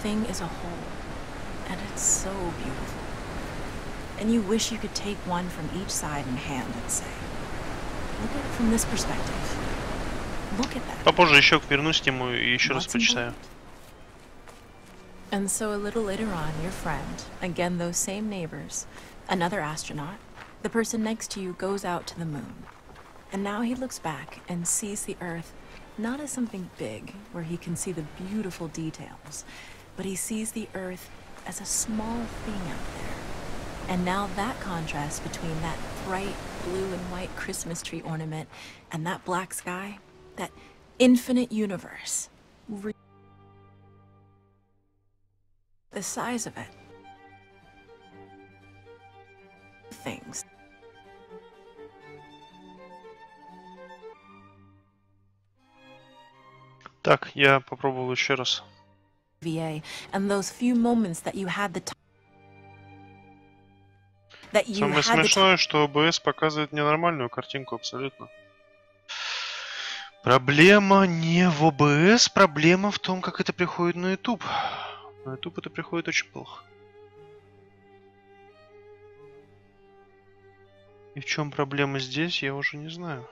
thing is a whole, and it's so beautiful. And you wish you could take one from each side in hand and say, look at it from this perspective. Look at that. Попозже еще вернусь к нему и еще раз What's почитаю. important? And so a little later on, your friend, again those same neighbors, another astronaut, the person next to you goes out to the moon. And now he looks back and sees the Earth not as something big, where he can see the beautiful details, but he sees the Earth as a small thing out there. And now that contrast between that bright blue and white Christmas tree ornament and that black sky, that infinite universe, the size of it. Things. Так, я попробовал еще раз. VA, and those few moments that you had the time. That you Самое had the смешное, что OBS показывает ненормальную картинку абсолютно. Проблема не в OBS, проблема в том, как это приходит на YouTube. На YouTube это приходит очень плохо. И в чем проблема здесь, я уже не знаю.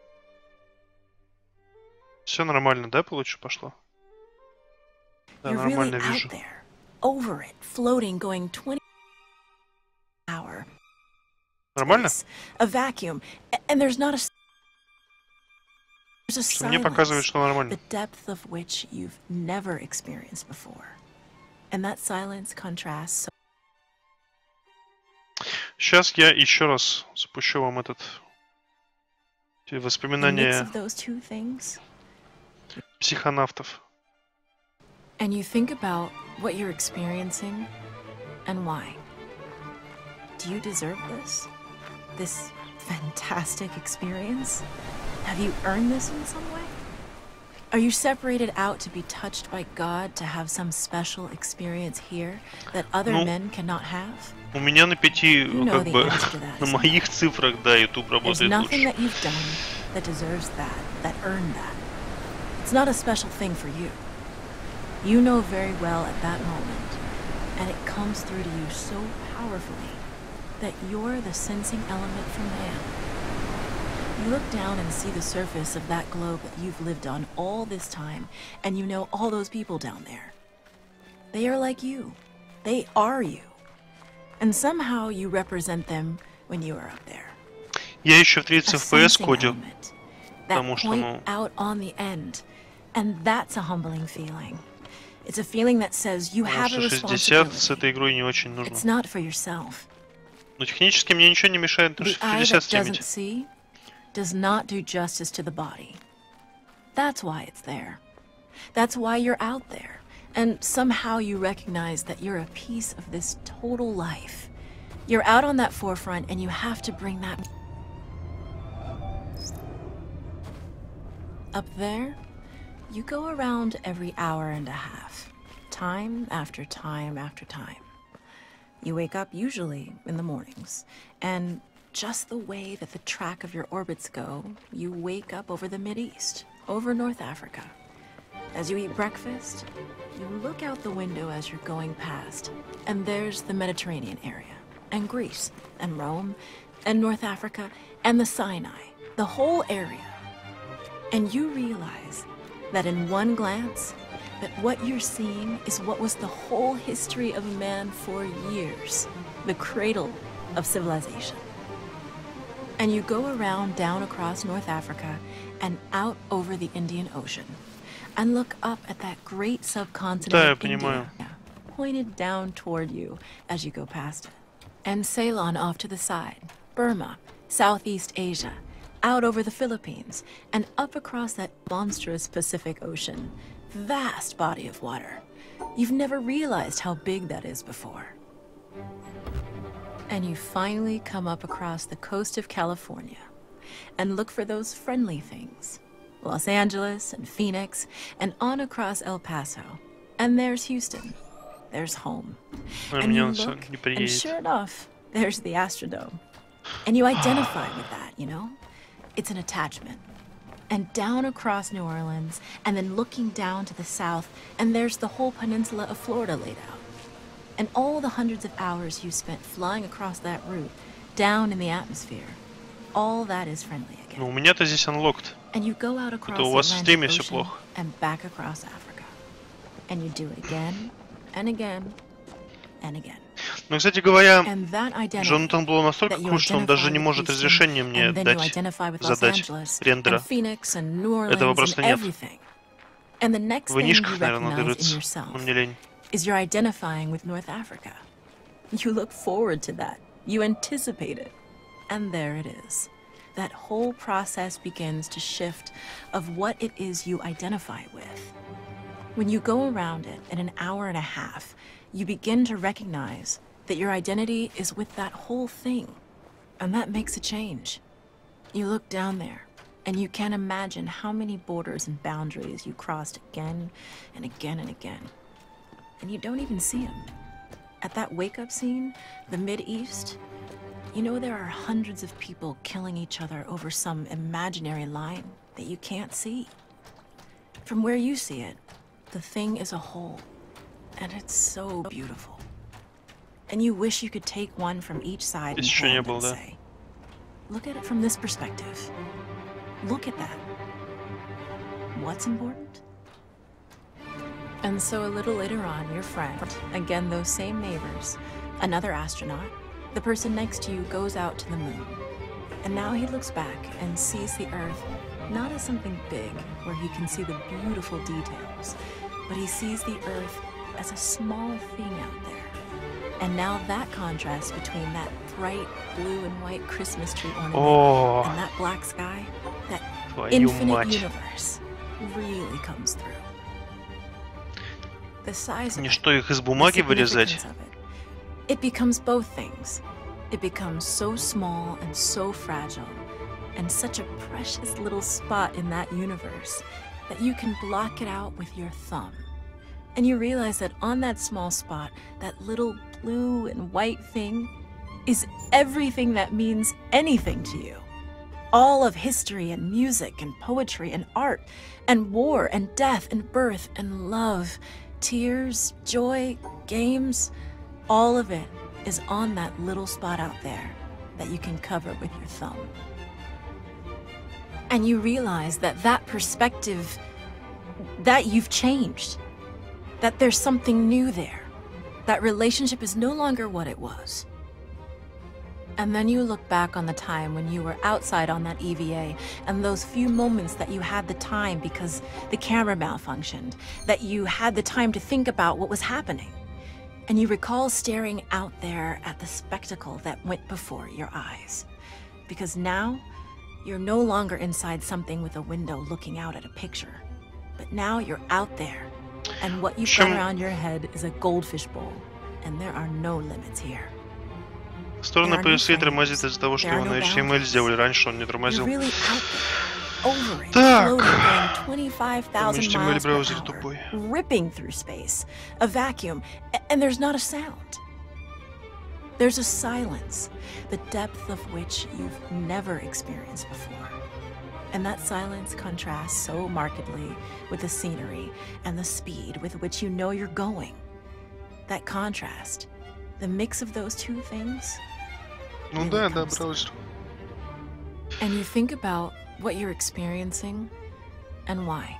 Все нормально, да, получше пошло? Да, You're really нормально out вижу. there, over it, floating, going 20 hour. Нормально? A vacuum, and there's not a. There's a Что мне показывает, silence, что нормально. the depth of which you've never experienced before, and that silence contrasts. Сейчас я еще раз запущу вам эти The mix воспоминания of those two things, психонавтов. and you think about what you're experiencing, and why. Do you deserve this? This fantastic experience? Have you earned this in some way? Are you separated out to be touched by God, to have some special experience here that other Ну, men cannot have? У меня на 5, know как the бы, answer to that, на isn't моих цифрах, да, YouTube There's работает nothing лучше. that you've done that deserves that earned that. It's not a special thing for you. You know very well at that moment, and it comes through to you so powerfully, that you're the sensing element for man. You look down and see the surface of that globe that you've lived on all this time, and you know all those people down there. They are like you. They are you. And somehow you represent them when you are up there. Я еще в A 30 FPS sensing кодил, element that потому что, point ну, out on the end. And that's a humbling feeling. It's a feeling that says you потому have a что 60 с responsibility. этой игрой не очень нужно. It's not for yourself. Но технически мне ничего не мешает The eye 60 that doesn't стримить. see does not do justice to the body. That's why it's there. That's why you're out there. And somehow you recognize that you're a piece of this total life. You're out on that forefront and you have to bring that. Up there, you go around every hour and a half, time after time after time. You wake up usually in the mornings, and just the way that the track of your orbits go, you wake up over the Mideast, over North Africa. As you eat breakfast, you look out the window as you're going past, and there's the Mediterranean area, and Greece, and Rome, and North Africa, and the Sinai, the whole area. And you realize that in one glance, that what you're seeing is what was the whole history of man for years, the cradle of civilization. And you go around down across North Africa and out over the Indian Ocean and look up at that great subcontinent Да, я of понимаю. India, pointed down toward you as you go past it. And Ceylon off to the side, Burma, Southeast Asia, out over the Philippines, and up across that monstrous Pacific Ocean. Vast body of water. You've never realized how big that is before. And you finally come up across the coast of California and look for those friendly things. Los Angeles and Phoenix, and on across El Paso. And there's Houston. There's home. Но And мне you он всё look, не and приедет. sure enough, there's the Astrodome. And you identify with that, you know? It's an attachment. and down across New Orleans, and then looking down to the south, and there's the whole peninsula of Florida laid out. And all the hundreds of hours you spent flying across that route, down in the atmosphere, all that is friendly again. Ну, у меня-то здесь unlocked. And you go out across Это у вас в the стриме Atlantic все Ocean плохо. and back across Africa. And you do it again, and again, and again. Ну, кстати говоря, And that identity Джонатан Блоу настолько that you крут, что он даже не identify with может Houston, разрешение мне and then you дать, identify with Los задать Angeles, рендера. and Phoenix, and New Orleans, Этого and просто нет. everything. And the next В thing you нишках, наверное, recognize in дырится. yourself Ну, мне лень. is you're identifying with North Africa. You look forward to that. You anticipate it. And there it is. That whole process begins to shift of what it is you identify with. When you go around it in an hour and a half, you begin to recognize that your identity is with that whole thing. And that makes a change. You look down there, and you can't imagine how many borders and boundaries you crossed again and again and again. And you don't even see them. At that wake-up scene, the Mid-East, you know there are hundreds of people killing each other over some imaginary line that you can't see. From where you see it, the thing is a whole, and it's so beautiful. And you wish you could take one from each side and Еще не hand был, and да? say, look at it from this perspective. Look at that. What's important? And so a little later on, your friend, again those same neighbors, another astronaut, the person next to you goes out to the moon. And now he looks back and sees the Earth not as something big where he can see the beautiful details, but he sees the Earth as a small thing out there. And now that contrast between that bright blue and white Christmas tree ornament О, and that black sky, that твою infinite мать. universe, really comes through. The size of Мне it, что, их из the бумаги significance вырезать? of it. It becomes both things. It becomes so small and so fragile, and such a precious little spot in that universe that you can block it out with your thumb. And you realize that on that small spot, that little blue and white thing is everything that means anything to you. All of history and music and poetry and art and war and death and birth and love, tears, joy, games, all of it is on that little spot out there that you can cover with your thumb. And you realize that that perspective, that you've changed, that there's something new there, that relationship is no longer what it was. And then you look back on the time when you were outside on that EVA and those few moments that you had the time because the camera malfunctioned, that you had the time to think about what was happening. And you recall staring out there at the spectacle that went before your eyes. Because now, you're no longer inside something with a window looking out at a picture. But now you're out there, and what you've got around your head is a goldfish bowl. And there are no limits here. Стороны полюсей тормозит из-за того, что его на HTML сделали раньше, он не тормозил. You're really out there, over it, Так. floating, going 25,000 HTML miles per браузер hour, тупой. ripping through space, a vacuum, and there's not a sound. There's a silence, the depth of which you've never experienced before. And that silence contrasts so markedly with the scenery and the speed with which you know you're going. That contrast, the mix of those two things. Ну really да, да, comes through. браузер. And you think about what you're experiencing and why.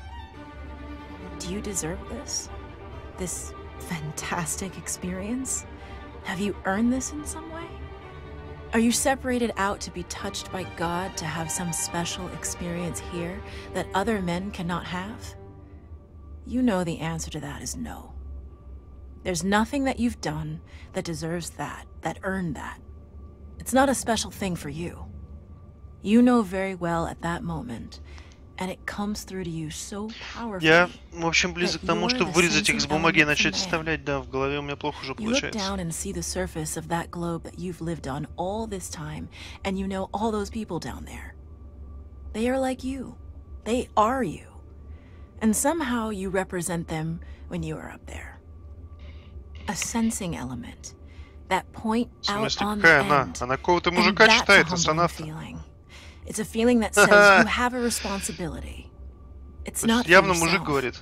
Do you deserve this? This fantastic experience? Have you earned this in some way? Are you separated out to be touched by God to have some special experience here that other men cannot have? You know the answer to that is no. There's nothing that you've done that deserves that earned that. It's not a special thing for you. You know very well at that moment, and it comes through to you so powerfully. Я, в общем, близок к that тому, you're чтобы the вырезать их с sensing бумаги и element начать from вставлять, да, в голове у меня плохо уже You look получается. down and see the surface of that globe that you've lived on all this time, and you know all those people down there. They are like you. They are you. And somehow you represent them when you are up there. A sensing element. That point В out смысле, on the какая она? end. Она какого-то And мужика that's a читает, humbling астронавта. feeling. It's a feeling that says you have a responsibility. It's not for Явно мужик yourself. говорит.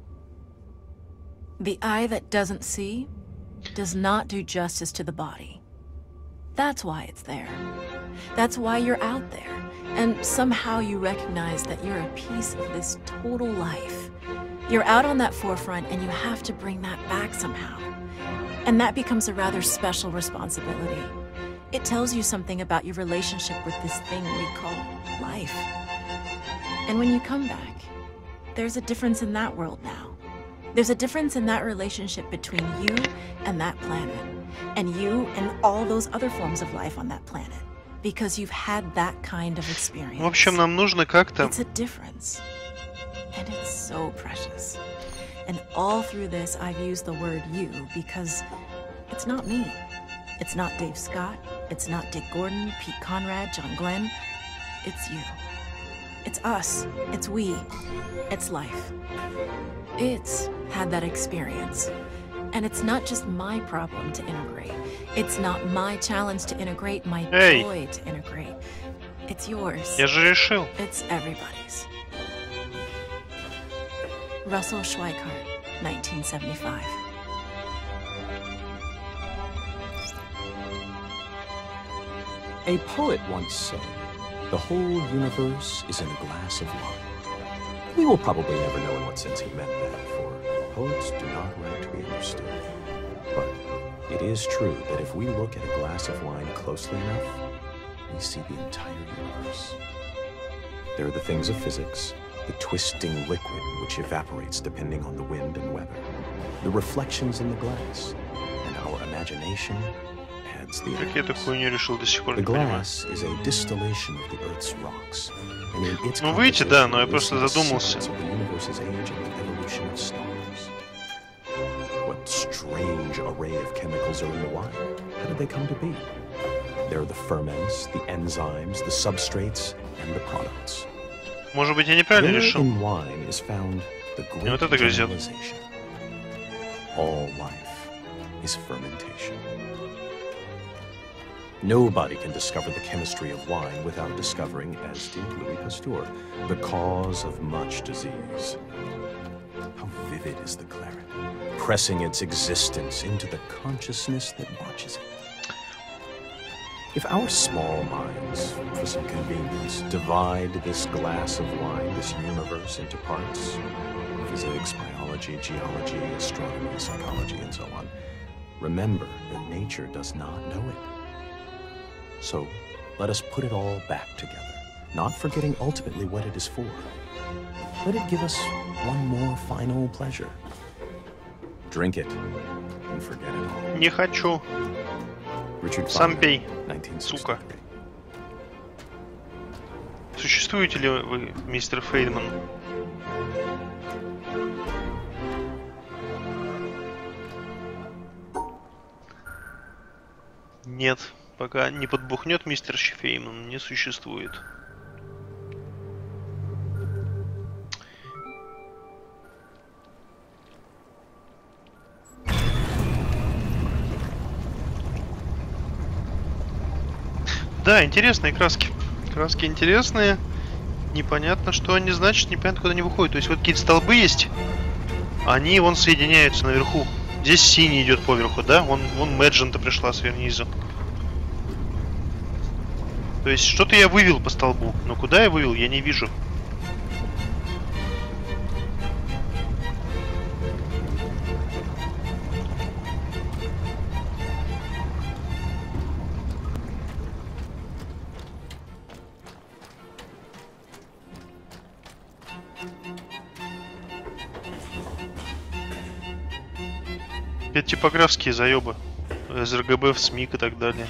The eye that doesn't see does not do justice to the body. That's why it's there. That's why you're out there. And somehow you recognize that you're a piece of this total life. You're out on that forefront and you have to bring that back somehow. And that becomes a rather special responsibility. It tells you something about your relationship with this thing we call life. And when you come back, there's a difference in that world now. There's a difference in that relationship between you and that planet, and you and all those other forms of life on that planet, because you've had that kind of experience. В общем, нам нужно как-то... It's a difference, and it's so precious. And all through this, I've used the word you because it's not me. It's not Dave Scott. It's not Dick Gordon, Pete Conrad, John Glenn. It's you. It's us. It's we. It's life. It's had that experience. And it's not just my problem to integrate. It's not my challenge to integrate, my joy to integrate. It's yours. Я же решил. It's everybody's. Russell Schweikart, 1975. A poet once said, "The whole universe is in a glass of wine." We will probably never know in what sense he meant that, for poets do not write to be understood. But it is true that if we look at a glass of wine closely enough, we see the entire universe. There are the things of physics, the twisting liquid which evaporates depending on the wind and weather, the reflections in the glass, and our imagination adds the Как я эту elements. хуйню решил до сих пор The не понимаю. glass is a distillation of the Earth's rocks, and in its Ну видите, да, но я composition просто we see the задумался. secrets of the universe's age and the evolution of stars. What strange array of chemicals are in the wine? How did they come to be? There are the ferments, the enzymes, the substrates, and the products. Может быть, я неправильно There решил? in wine is found the great вот это грызет. generalization. All life is fermentation. Nobody can discover the chemistry of wine without discovering, as did Louis Pasteur, the cause of much disease. How vivid is the claret, pressing its existence into the consciousness that watches it. If our small minds, for some convenience, divide this glass of wine, this universe, into parts, physics, biology, geology, astronomy, psychology, and so on, remember that nature does not know it. So, let us put it all back together, not forgetting ultimately what it is for. Let it give us one more final pleasure. Drink it and forget it all. Не хочу. Richard Сам Feynman, пей, 1963. сука. Существуете ли вы, мистер Фейдман? Нет, пока не подбухнет мистер Фейман, не существует. Да, интересные краски. Краски интересные. Непонятно, что они значат, непонятно, куда они выходят. То есть вот какие-то столбы есть. Они вон соединяются наверху. Здесь синий идет поверху, да? Вон Мэджента пришла сверху. То есть что-то я вывел по столбу. Но куда я вывел, я не вижу. Это типографские заебы. СРГБ в СМИК и так далее.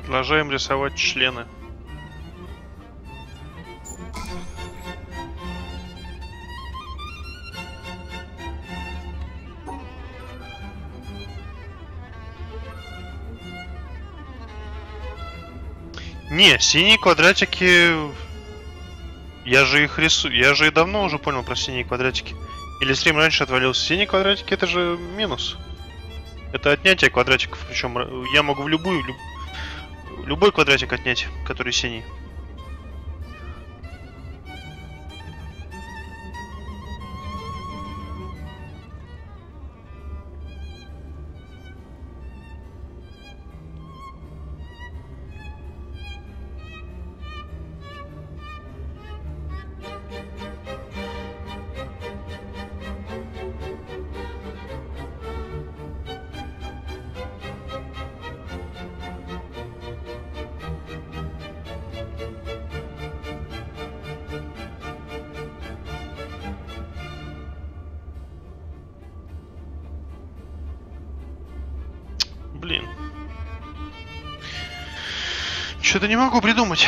Продолжаем рисовать члены. Не, синие квадратики... Я же их рисую... Я же и давно уже понял про синие квадратики. Или стрим раньше отвалился. Синие квадратики — это же минус. Это отнятие квадратиков. Причем я могу в любой квадратик отнять, который синий. Блин. Что-то не могу придумать.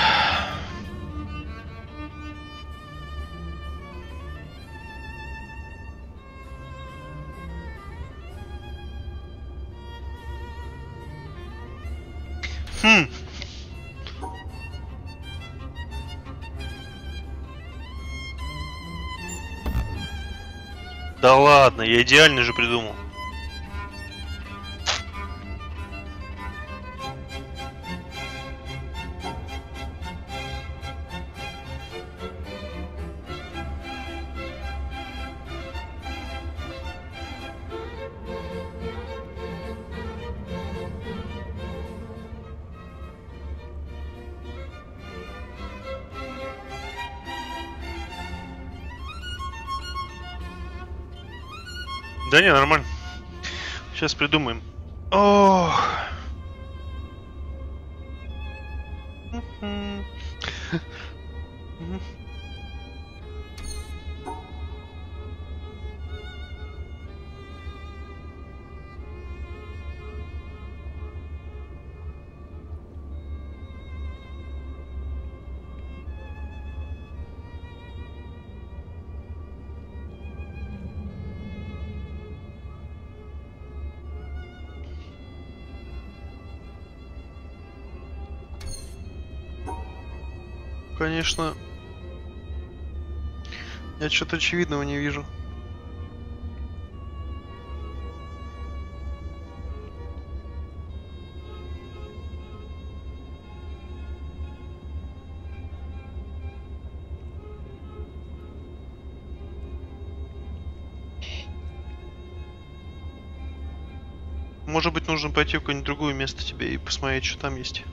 Да ладно, я идеально же придумал. Да не, нормально. Сейчас придумаем. Ох. Конечно, я что-то очевидного не вижу. Может быть, нужно пойти в какое-нибудь другое место тебе и посмотреть, что там есть.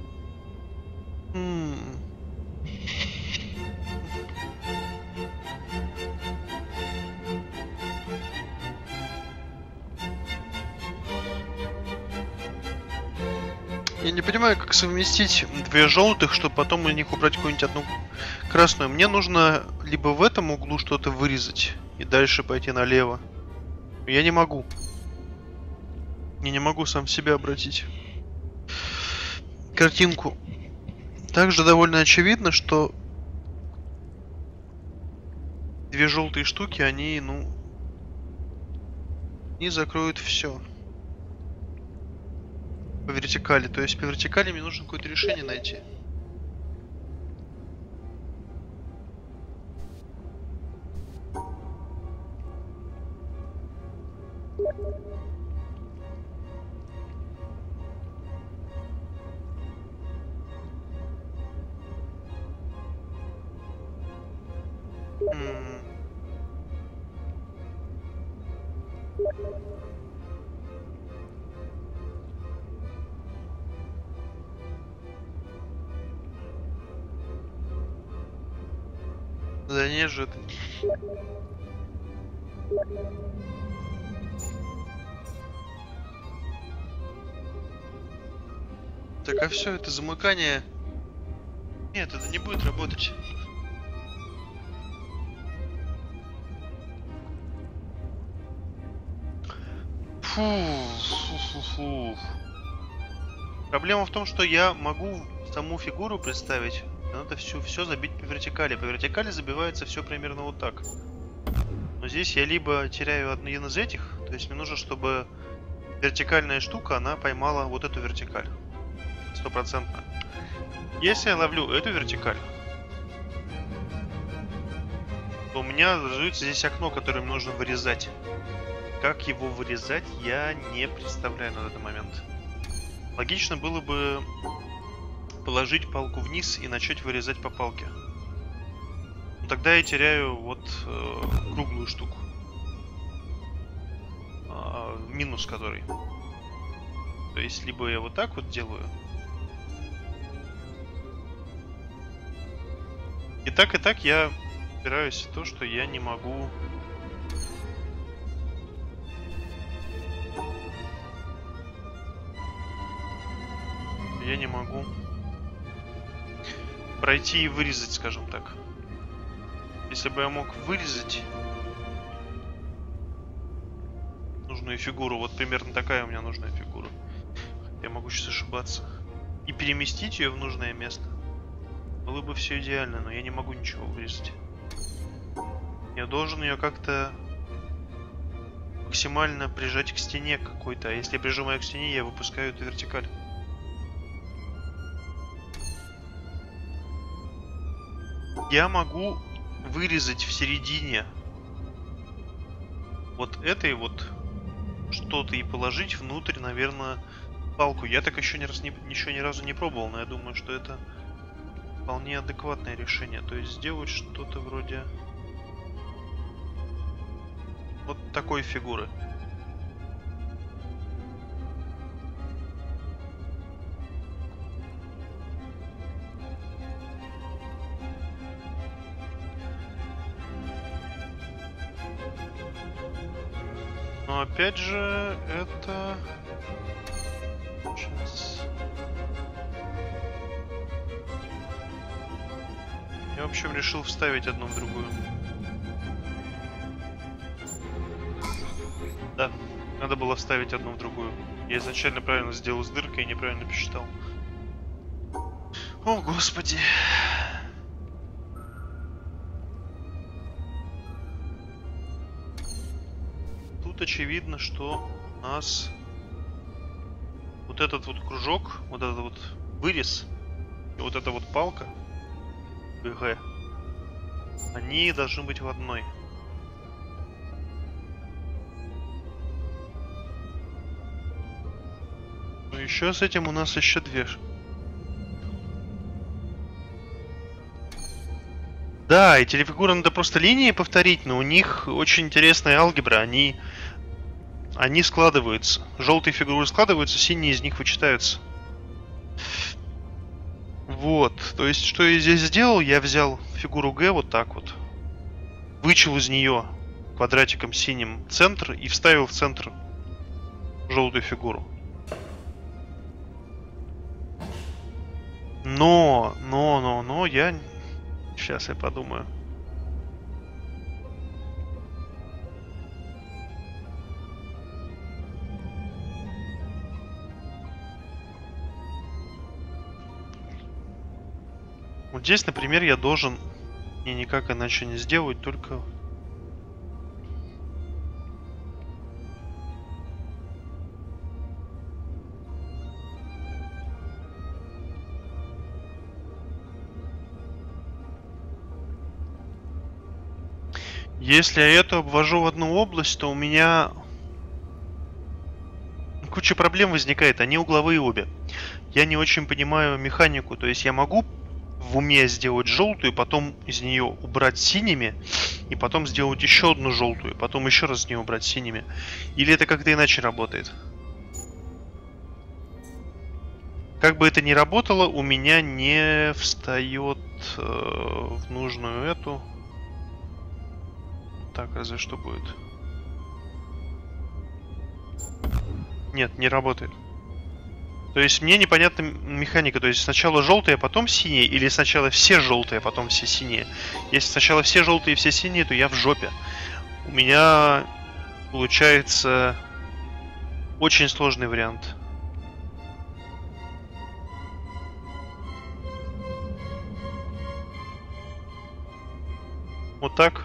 Я не понимаю, как совместить две желтых, чтобы потом из них убрать какую-нибудь одну красную. Мне нужно либо в этом углу что-то вырезать и дальше пойти налево. Я не могу. Я не могу сам себя обратить. Картинку. Также довольно очевидно, что две желтые штуки, они, не закроют все. По вертикали. То есть по вертикали мне нужно какое-то решение найти. Да нет же это. Так, а все, это замыкание. Нет, это не будет работать. Фу. Проблема в том, что я могу саму фигуру представить, но надо все забить по вертикали. По вертикали забивается все примерно вот так. Но здесь я либо теряю один из этих, то есть мне нужно, чтобы вертикальная штука, она поймала вот эту вертикаль. 100%. Если я ловлю эту вертикаль, то у меня образуется здесь окно, которое мне нужно вырезать. Как его вырезать, я не представляю на этот момент. Логично было бы положить палку вниз и начать вырезать по палке. Но тогда я теряю вот круглую штуку. Минус который. То есть, либо я вот так вот делаю. И так я опираюсь в то, что я не могу... Я не могу пройти и вырезать, скажем так. Если бы я мог вырезать нужную фигуру, вот примерно такая у меня нужная фигура. Я могу сейчас ошибаться. И переместить ее в нужное место. Было бы все идеально, но я не могу ничего вырезать. Я должен ее как-то максимально прижать к стене какой-то. А если я прижимаю к стене, я выпускаю эту вертикаль. Я могу вырезать в середине вот этой вот что-то и положить внутрь, наверное, палку. Я так еще ни разу не пробовал, но я думаю, что это вполне адекватное решение. То есть сделать что-то вроде вот такой фигуры. Но опять же, это... Сейчас... Я, в общем, решил вставить одну в другую. Да, надо было вставить одну в другую. Я изначально правильно сделал с дыркой и неправильно посчитал. О, господи. Тут очевидно, что у нас вот этот вот кружок, вот этот вот вырез и вот эта вот палка ГГ, они должны быть в одной. Ну еще с этим у нас еще две. Да, эти фигуры надо просто линии повторить, но у них очень интересная алгебра. Они складываются. Желтые фигуры складываются, синие из них вычитаются. Вот. То есть, что я здесь сделал? Я взял фигуру Г вот так вот. Вычел из нее квадратиком синим центр и вставил в центр желтую фигуру. Но, я... Сейчас я подумаю. Вот здесь, например, я должен и никак иначе не сделать, только... Если я эту обвожу в одну область, то у меня куча проблем возникает. Они угловые обе. Я не очень понимаю механику. То есть я могу в уме сделать желтую, потом из нее убрать синими, и потом сделать еще одну желтую, потом еще раз из нее убрать синими. Или это как-то иначе работает? Как бы это ни работало, у меня не встает в нужную эту. Так, разве что будет? Нет, не работает. То есть мне непонятна механика. То есть сначала желтые, а потом синие, или сначала все желтые, а потом все синие. Если сначала все желтые и все синие, то я в жопе. У меня получается очень сложный вариант. Вот так?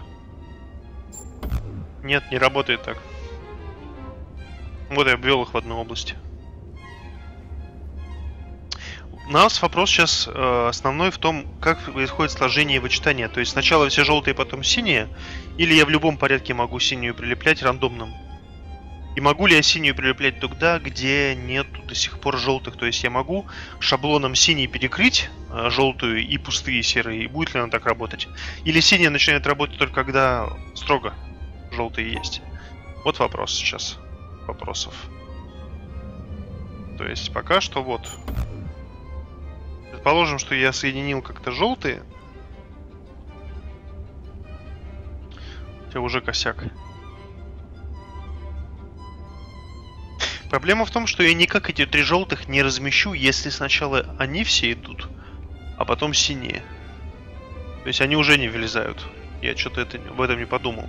Нет, не работает так. Вот я обвел их в одну область. У нас вопрос сейчас основной в том, как происходит сложение и вычитание. То есть сначала все желтые, потом синие. Или я в любом порядке могу синюю прилеплять рандомным. И могу ли я синюю прилеплять туда, где нету до сих пор желтых? То есть я могу шаблоном синий перекрыть желтую и пустые серые. И будет ли она так работать? Или синяя начинает работать только когда строго желтые есть? Вот вопрос сейчас. Вопросов. То есть пока что вот. Предположим, что я соединил как-то желтые. Хотя уже косяк. Проблема в том, что я никак эти три желтых не размещу, если сначала они все идут, а потом синие. То есть они уже не вылезают. Я что-то об этом не подумал.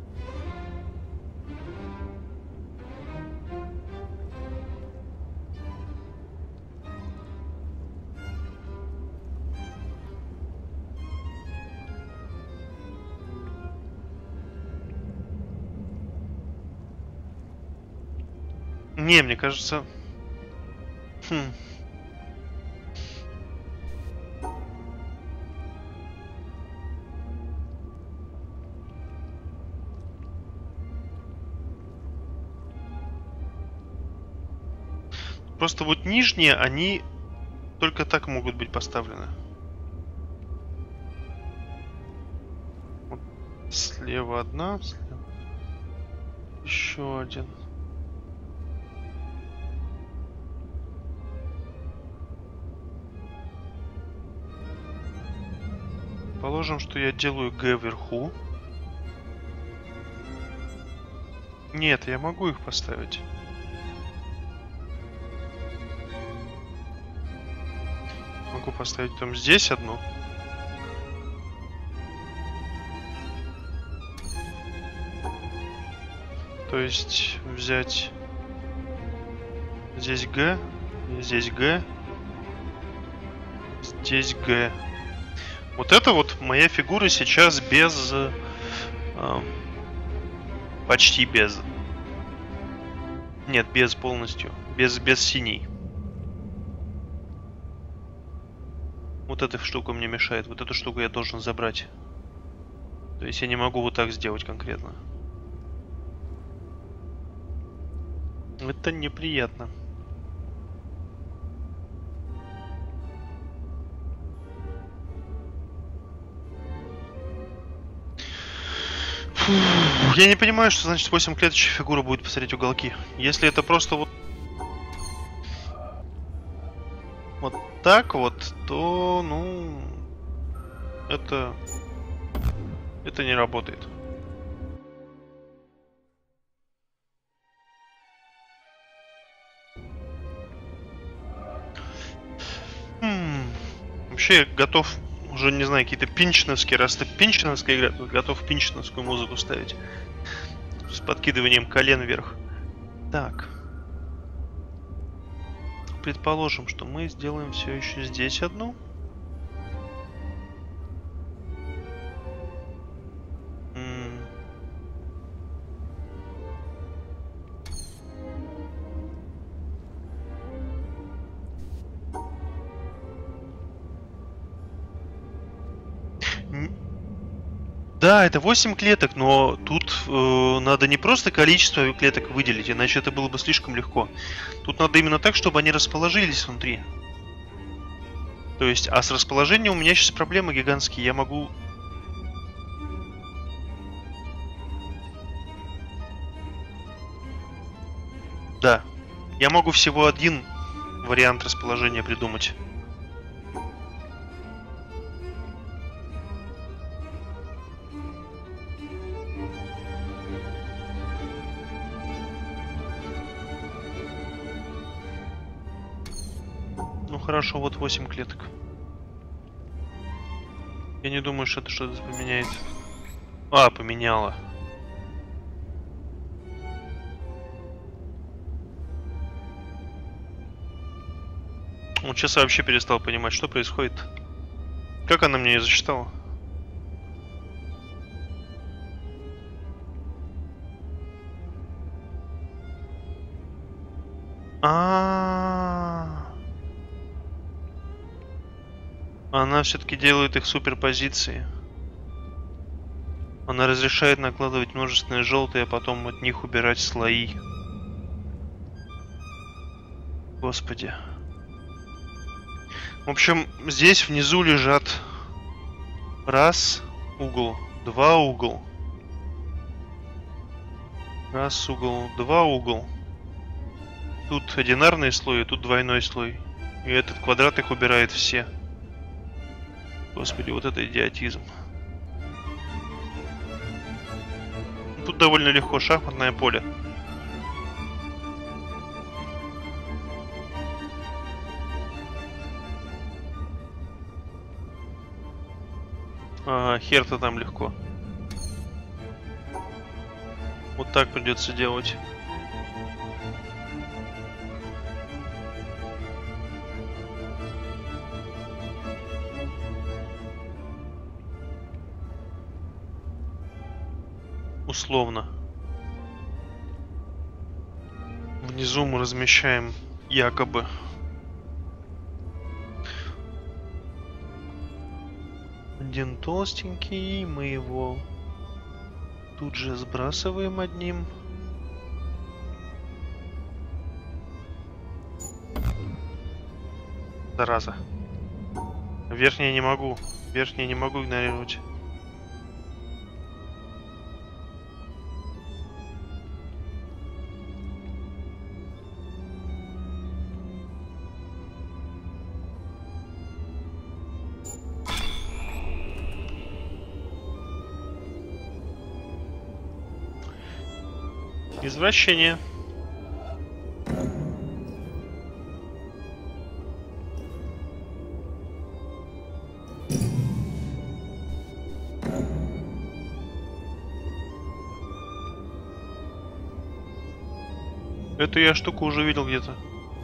Не, мне кажется... Просто вот нижние, они только так могут быть поставлены. Вот слева одна, слева... еще один. Положим, что я делаю Г вверху. Нет, я могу их поставить. Могу поставить там здесь одну. То есть взять здесь Г, здесь Г, здесь Г. Вот это вот моя фигура сейчас без... почти без. Нет, без полностью. Без синей. Вот эта штука мне мешает. Вот эту штуку я должен забрать. То есть я не могу вот так сделать конкретно. Это неприятно. Я не понимаю, что значит 8 клеточек фигура будет посмотреть уголки. Если это просто вот так вот, то, ну, это не работает. Вообще я готов, уже не знаю, какие-то пинчновские, раз это пинчновская игра, то готов пинчновскую музыку ставить. С подкидыванием колен вверх. Так. Предположим, что мы сделаем все еще здесь одну. Да, это 8 клеток, но тут надо не просто количество клеток выделить, иначе это было бы слишком легко. Тут надо именно так, чтобы они расположились внутри. То есть, а с расположением у меня сейчас проблемы гигантские. Я могу... Да. Я могу всего один вариант расположения придумать. Хорошо, вот 8 клеток. Я не думаю, что это что-то поменяет. А, поменяло. Вот сейчас я вообще перестал понимать, что происходит. Как она мне ее засчитала? Она все-таки делает их суперпозиции. Она разрешает накладывать множественные желтые, а потом от них убирать слои. Господи. В общем, здесь внизу лежат раз угол, два угол. Раз угол, два угол. Тут одинарный слой, а тут двойной слой. И этот квадрат их убирает все. Господи, вот это идиотизм. Тут довольно легко, шахматное поле. Хер-то там легко. Вот так придется делать. Условно. Внизу мы размещаем якобы один толстенький, мы его тут же сбрасываем одним. Зараза. Верхний не могу. Верхний не могу игнорировать. Извращение. Эту я штуку уже видел где-то.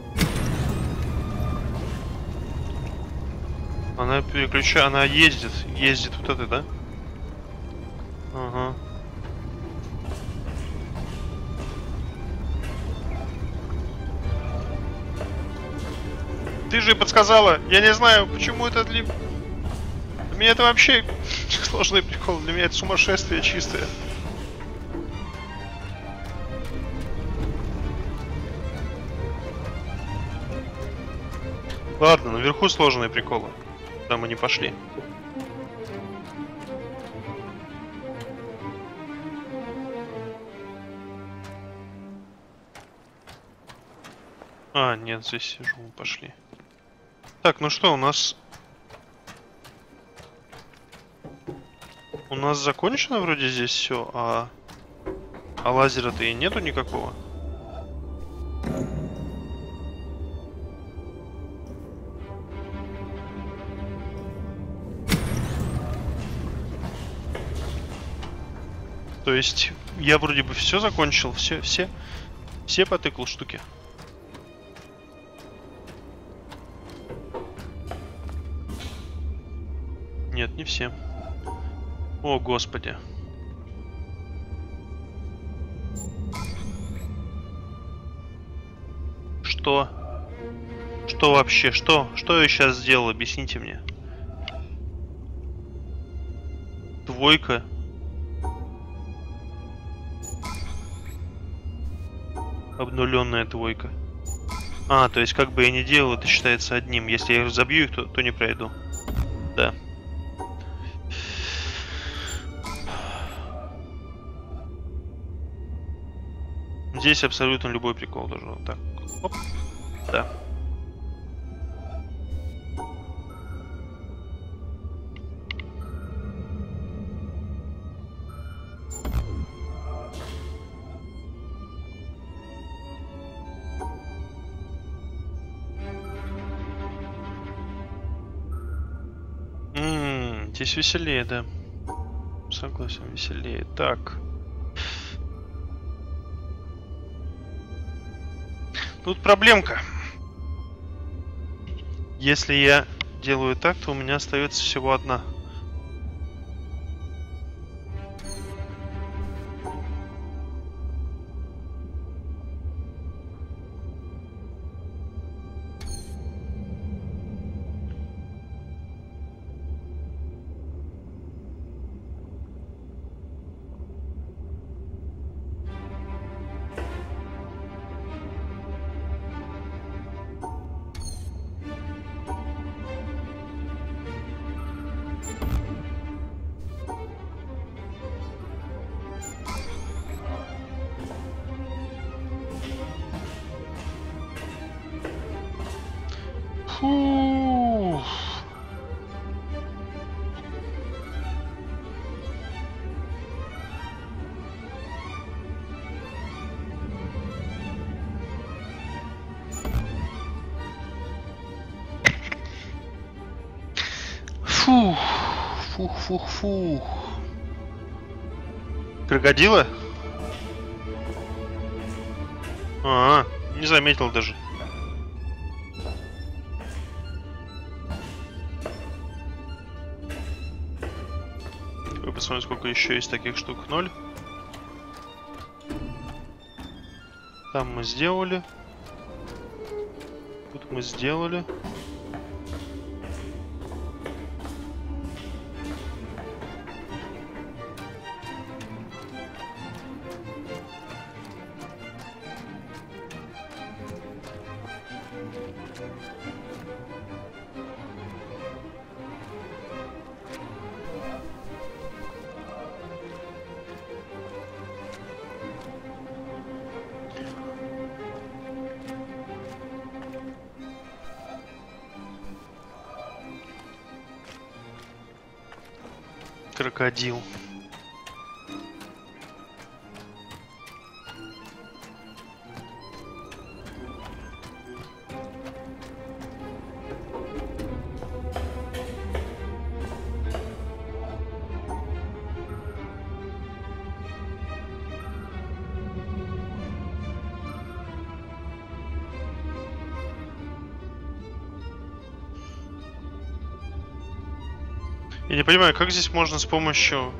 Она переключает, она ездит вот это, да? Ага. Ты же подсказала. Я не знаю, почему это для меня это вообще сложный прикол. Для меня это сумасшествие чистое. Ладно, наверху сложные приколы. Куда мы не пошли. А, нет, здесь сижу, мы пошли. Так, ну что, у нас закончено вроде здесь все, а лазера-то и нету никакого. То есть я вроде бы все закончил, все потыкал штуки. Нет, не все. О, господи. Что? Что вообще? Что я сейчас сделал? Объясните мне. Двойка. Обнуленная двойка. А, то есть как бы я не делал, это считается одним. Если я забью их, то не пройду. Да. Здесь абсолютно любой прикол даже вот так. Оп. Да. Здесь веселее, да. Согласен, веселее. Так. Тут проблемка. Если я делаю так, то у меня остается всего одна. Фу. Фух. Фух. Крокодила? Не заметил даже. Давай посмотрим, сколько еще есть таких штук. 0. Там мы сделали. Тут мы сделали. Крокодил. Я не понимаю, как здесь можно с помощью...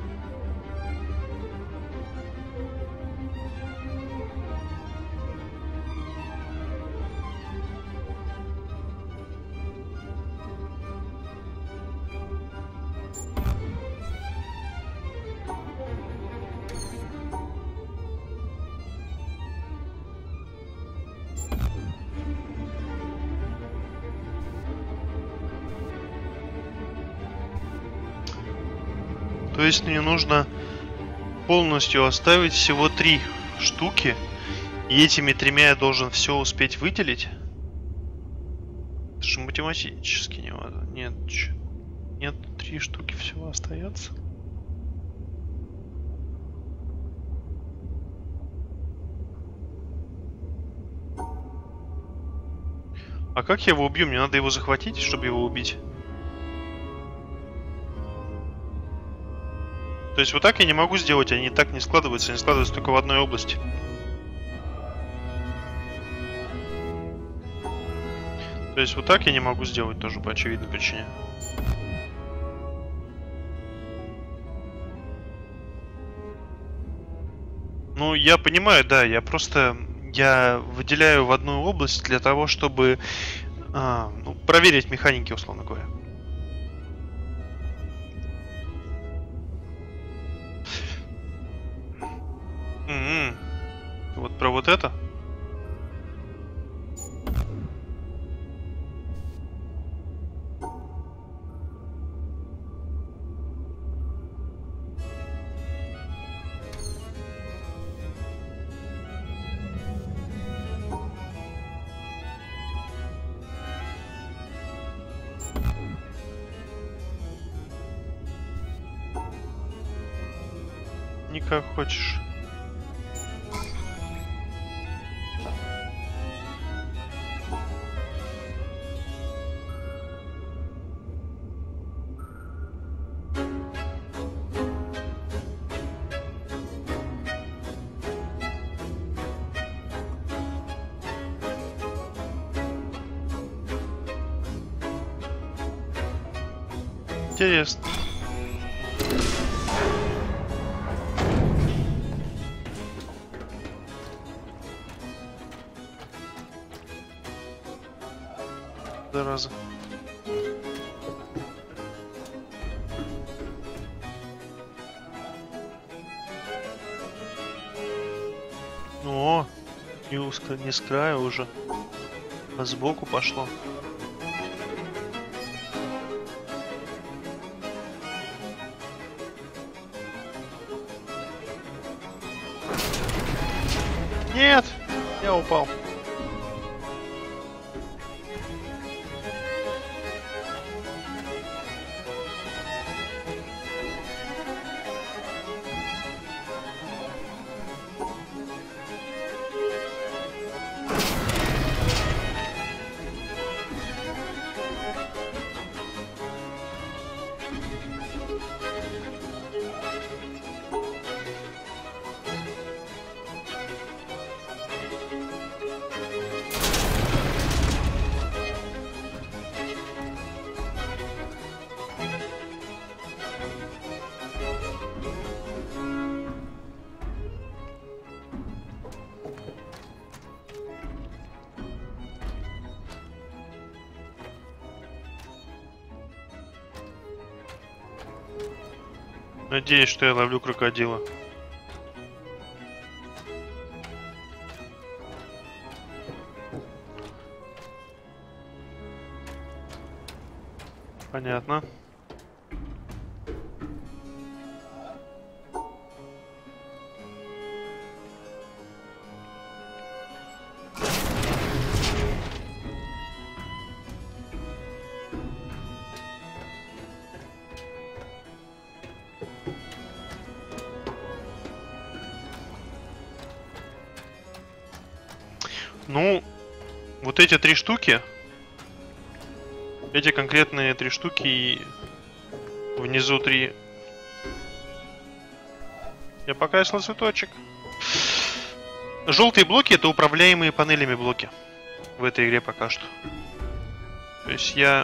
То есть мне нужно полностью оставить всего 3 штуки. И этими 3 я должен все успеть выделить? Это же математически не надо. Нет, нет, 3 штуки всего остается. А как я его убью? Мне надо его захватить, чтобы его убить. То есть вот так я не могу сделать, они так не складываются только в одной области. То есть вот так я не могу сделать тоже по очевидной причине. Ну, я понимаю, да, я выделяю в одну область для того, чтобы проверить механики, условно говоря. Вот про вот это. Не как хочешь. Интересно. Зараза. О, не с края уже, а сбоку пошло. Нет, я упал. Надеюсь, что я ловлю крокодила. Понятно. Ну, вот эти 3 штуки, эти конкретные 3 штуки и внизу 3. Я покайсил цветочек. Желтые блоки — это управляемые панелями блоки в этой игре пока что. То есть я...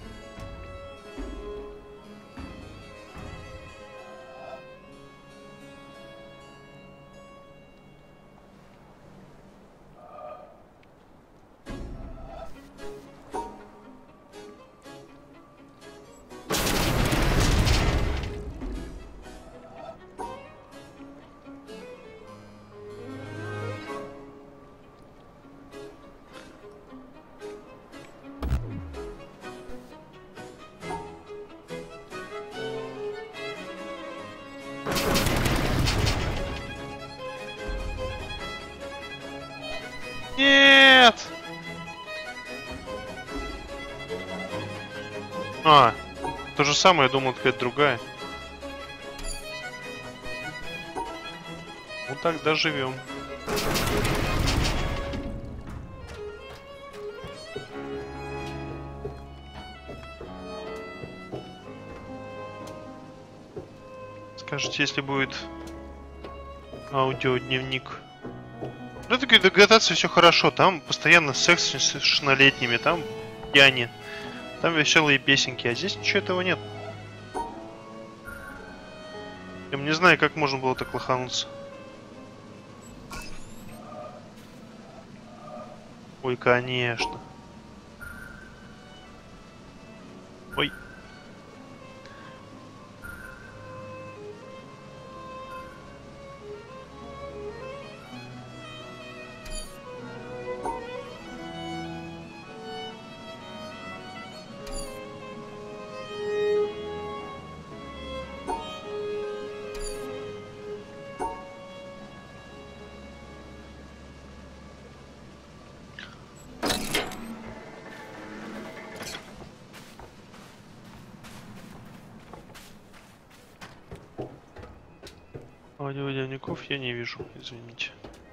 Нет! А, то же самое, я думал, какая-то другая. Вот так доживем. Скажите, если будет аудиодневник. Ну, это догадаться все хорошо. Там постоянно секс с несовершеннолетними, там пьяни, там веселые песенки, а здесь ничего этого нет. Я не знаю, как можно было так лохануться. Ой, конечно. Ой. Аудиодневников я не вижу, извините.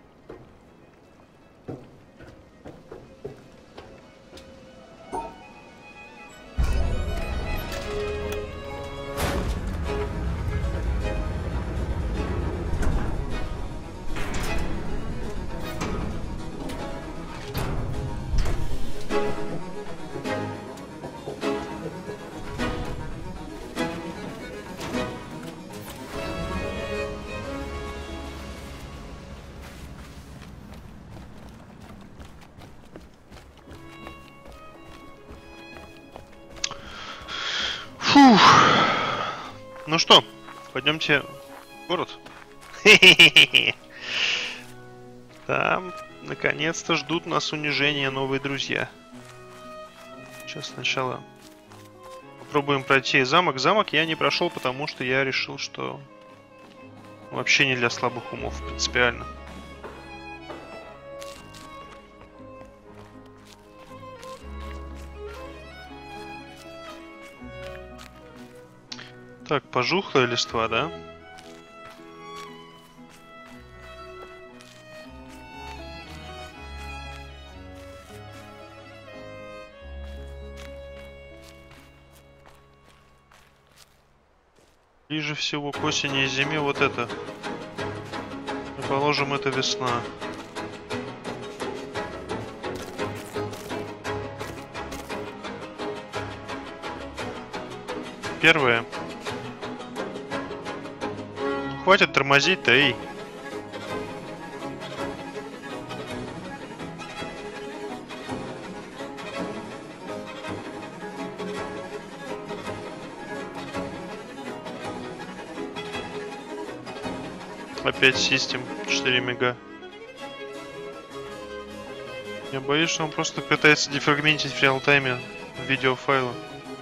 Фух. Ну что, пойдемте в город. Там, наконец-то, ждут нас унижения новые друзья. Сейчас сначала попробуем пройти замок. Замок я не прошел, потому что я решил, что вообще не для слабых умов, принципиально. Так, пожухлая листва, да? Ближе всего к осени и зиме вот это. И положим, это весна. Первое. Хватит тормозить-то, эй. Опять систем 4 мега. Я боюсь, что он просто пытается дефрагментить в реал-тайме видеофайлы.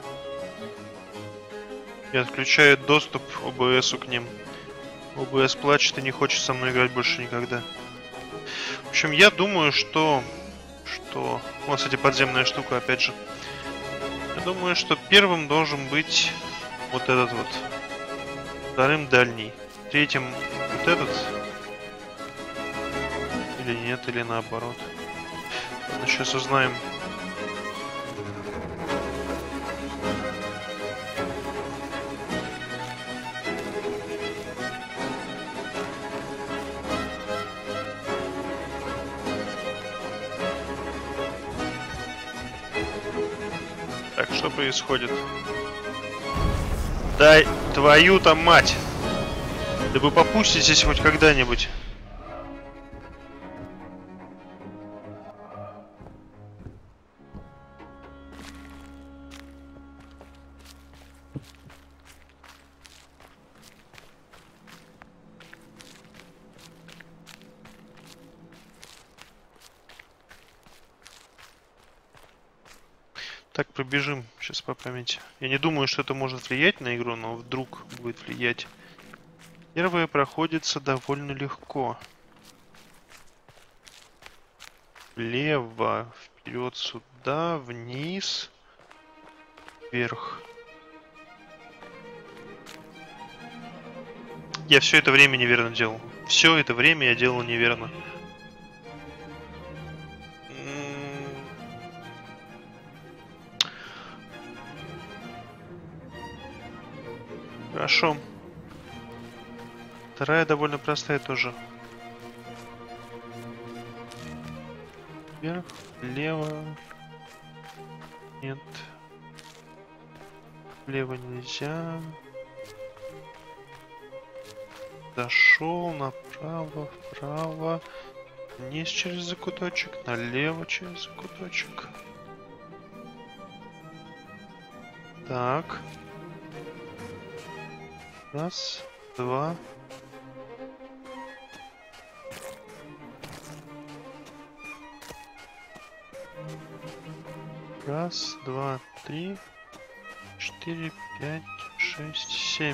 И отключает доступ OBS к ним. OBS плачет и не хочет со мной играть больше никогда. В общем, я думаю, что... У нас, кстати, подземная штука, опять же. Я думаю, что первым должен быть вот этот вот. Вторым дальний. Третьим вот этот. Или нет, или наоборот. Ладно, сейчас узнаем. Так, что происходит? Дай твою-то мать! Да вы попуститесь хоть когда-нибудь. Так, пробежим сейчас по памяти. Я не думаю, что это может влиять на игру, но вдруг будет влиять. Первое проходится довольно легко. Влево, вперед сюда, вниз, вверх. Я все это время неверно делал. Все это время я делал неверно. Хорошо. Вторая довольно простая тоже. Вверх, влево. Нет. Влево нельзя. Дошел направо, вправо. Вниз через закуточек, налево через закуточек. Так. Раз, два. Раз, два, три, 4, 5, 6, 7.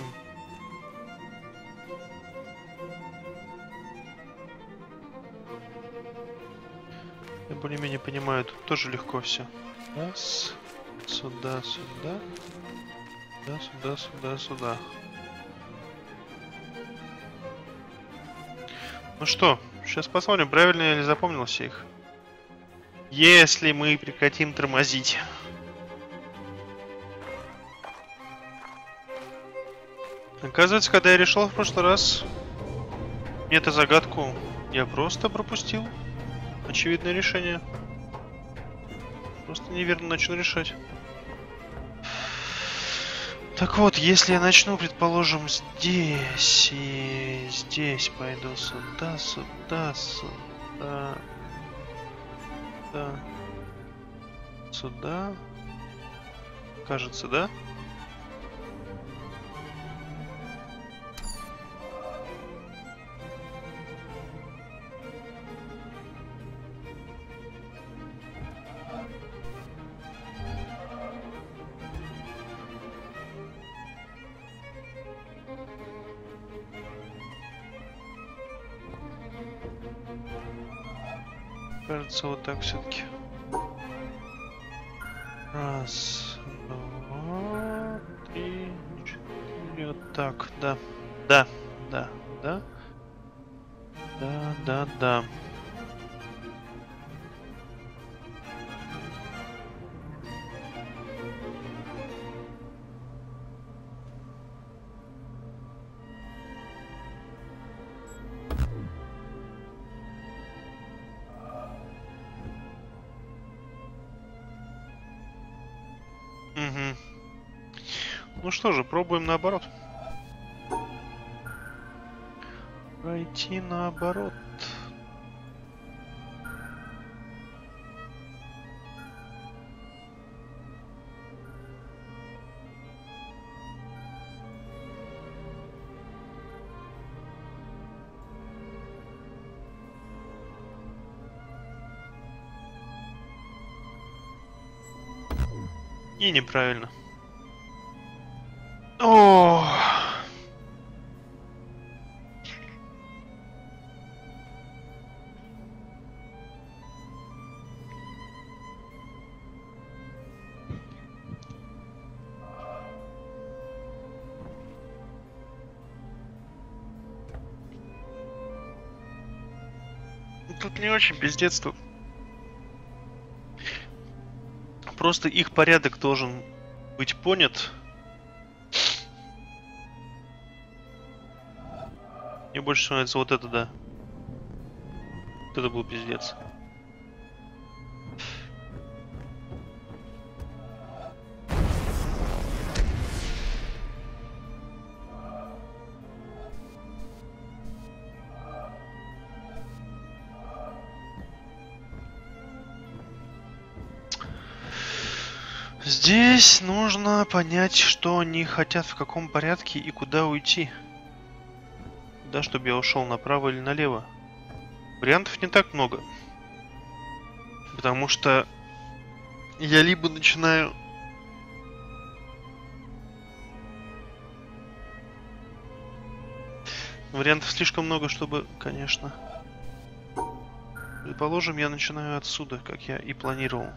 Я более-менее понимаю, тут тоже легко все. Раз, сюда, сюда, сюда, сюда, сюда, сюда. Ну что, сейчас посмотрим, правильно я ли запомнил все их. Если мы прекратим тормозить. Оказывается, когда я решил в прошлый раз эту загадку, я просто пропустил очевидное решение. Просто неверно начал решать. Так вот, если я начну, предположим, здесь и здесь пойду сюда, сюда, сюда, сюда, кажется, да? Кажется, вот так все-таки. Раз, два, три, четыре. Вот так, да. Да, да, да. Да, да, да. Угу. Ну что же, пробуем наоборот. Пройти наоборот. И неправильно. О! Тут не очень пиздец тут. Просто их порядок должен быть понят. Мне больше всего нравится вот это, да. Вот это был пиздец. Здесь нужно понять, что они хотят, в каком порядке и куда уйти. Да, чтобы я ушел направо или налево. Вариантов не так много. Потому что я либо начинаю... Вариантов слишком много, чтобы, конечно... Предположим, я начинаю отсюда, как я и планировал.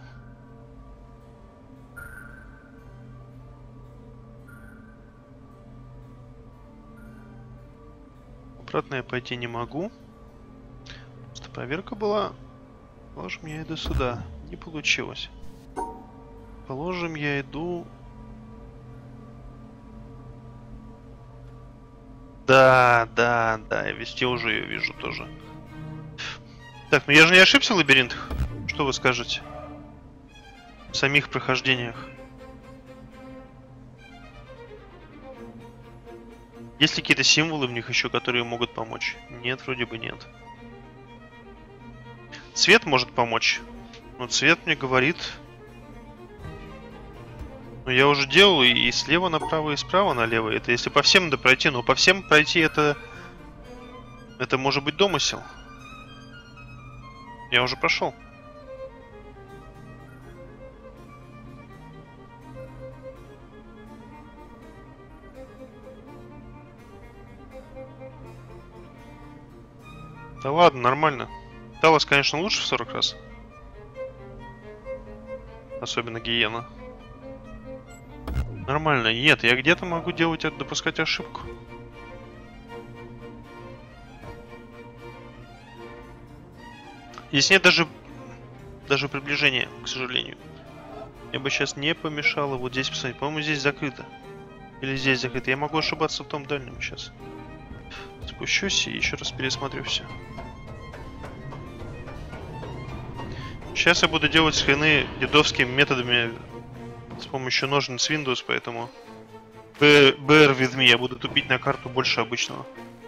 Обратно я пойти не могу. Просто проверка была. Положим, я иду сюда. Не получилось. Положим, я иду... Да, я везде уже ее вижу тоже. Так, ну я же не ошибся в лабиринтах? Что вы скажете? В самих прохождениях. Есть ли какие-то символы в них еще, которые могут помочь? Нет, вроде бы нет. Цвет может помочь. Но цвет мне говорит... Ну я уже делал и слева направо, и справа налево. Это если по всем надо пройти. Но по всем пройти это... Это может быть домысел. Я уже прошел. Да ладно, нормально. Талос, конечно, лучше в 40 раз. Особенно гиена. Нормально. Нет, я где-то могу допускать ошибку. Здесь нет даже приближения, к сожалению. Мне бы сейчас не помешало вот здесь посмотреть. По-моему, здесь закрыто. Или здесь закрыто. Я могу ошибаться в том дальнем сейчас. Спущусь и еще раз пересмотрю все. Сейчас я буду делать скрины дедовскими методами с помощью ножниц Windows, поэтому bear with me, я буду тупить на карту больше обычного.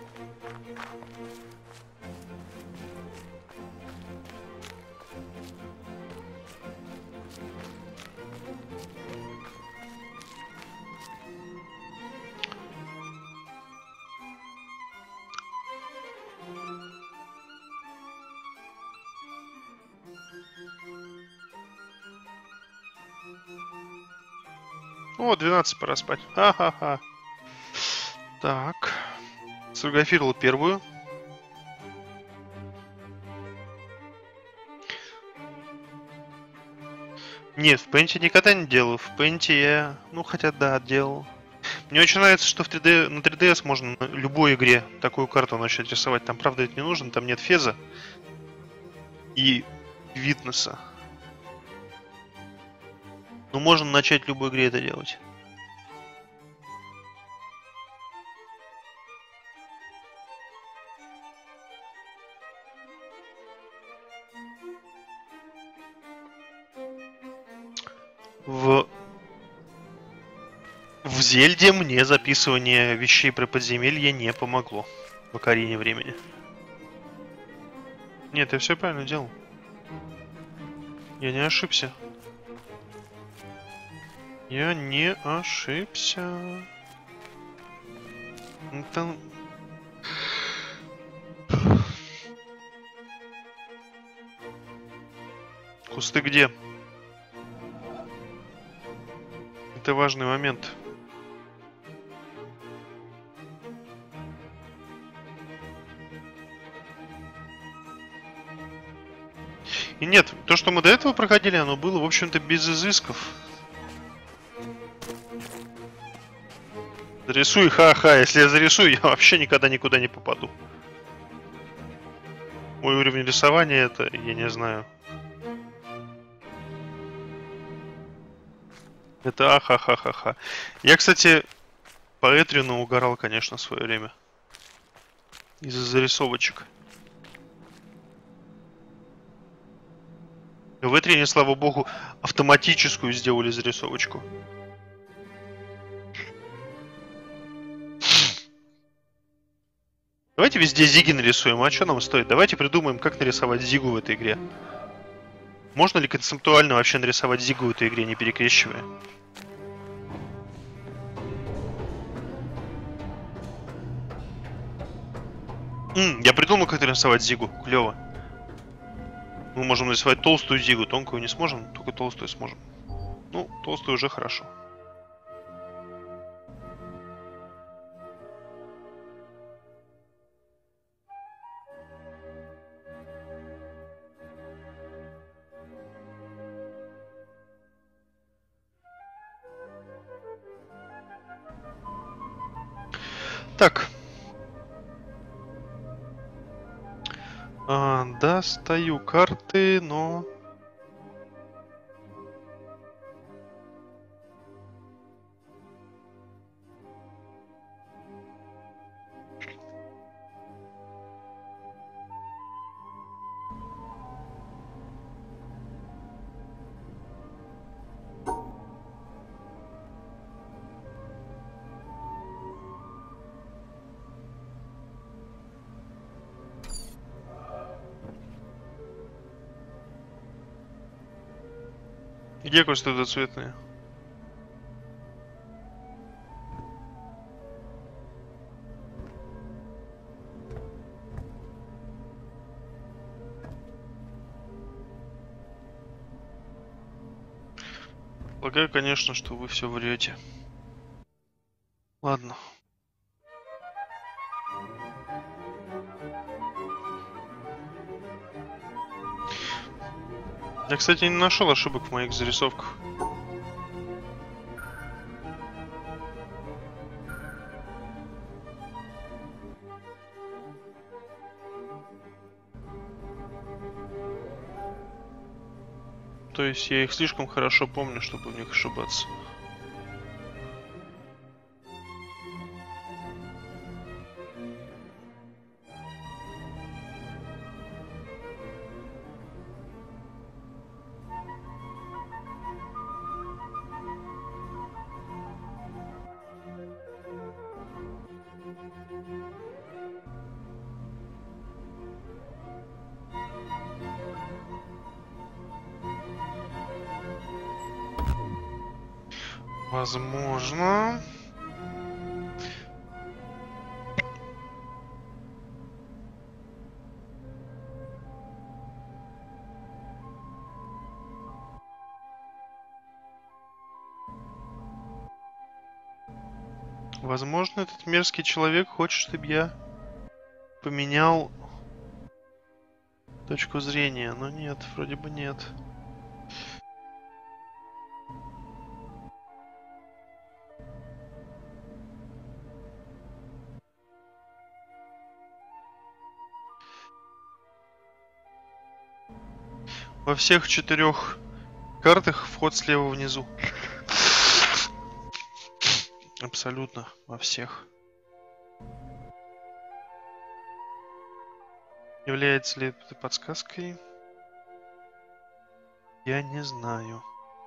О, 12, пора спать. Ха-ха-ха. Так. Сфотографировал первую. Нет, в Paint никогда не делал. В Paint я... Ну, хотя да, делал. Мне очень нравится, что в 3D, на 3DS можно на любой игре такую карту начать рисовать. Там, правда, это не нужно. Там нет феза. И витнеса. Но можно начать в любой игре это делать. В Зельде мне записывание вещей про подземелье не помогло в Окарине времени. Нет, я все правильно делал. Я не ошибся. Я не ошибся. Там... Кусты где? Это важный момент. И нет, то, что мы до этого проходили, оно было, в общем-то, без изысков. Зарисуй, ха-ха, если я зарисую, я вообще никогда никуда не попаду. Мой уровень рисования это, я не знаю. Это ахахахаха. Я, кстати, по Этрину угорал, конечно, в свое время. Из-за зарисовочек. В Этрине, слава богу, автоматическую сделали зарисовочку. Давайте везде зиги нарисуем, а что нам стоит? Давайте придумаем, как нарисовать зигу в этой игре. Можно ли концептуально вообще нарисовать зигу в этой игре, не перекрещивая? Я придумал, как нарисовать зигу. Клево. Мы можем нарисовать толстую зигу, тонкую не сможем, только толстую сможем. Ну, толстую уже хорошо. Так. Достаю карты, но... Где кое-что цветные? Полагаю, конечно, что вы все врете. Ладно. Я, кстати, не нашел ошибок в моих зарисовках. То есть я их слишком хорошо помню, чтобы в них ошибаться. Возможно. Возможно, этот мерзкий человек хочет, чтобы я поменял точку зрения, но нет, вроде бы нет. Во всех 4 картах вход слева внизу. Абсолютно во всех. Является ли это подсказкой? Я не знаю.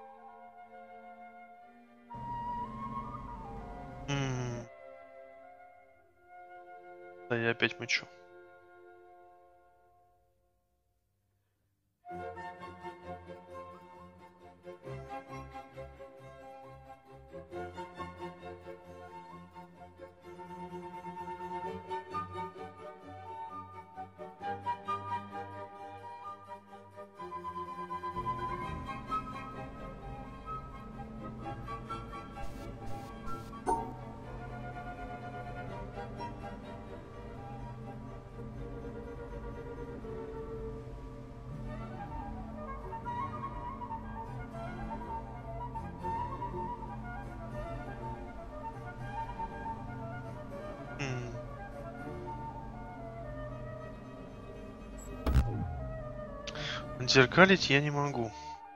Да, я опять мычу. Зеркалить я не могу.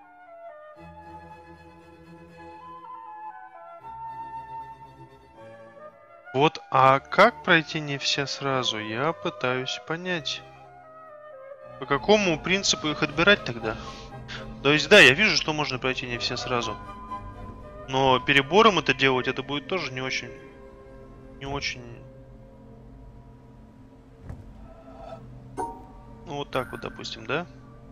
Вот, а как пройти не все сразу? Я пытаюсь понять. По какому принципу их отбирать тогда? То есть, да, я вижу, что можно пройти не все сразу. Но перебором это делать, это будет тоже не очень... Не очень... Ну, вот так вот, допустим, да?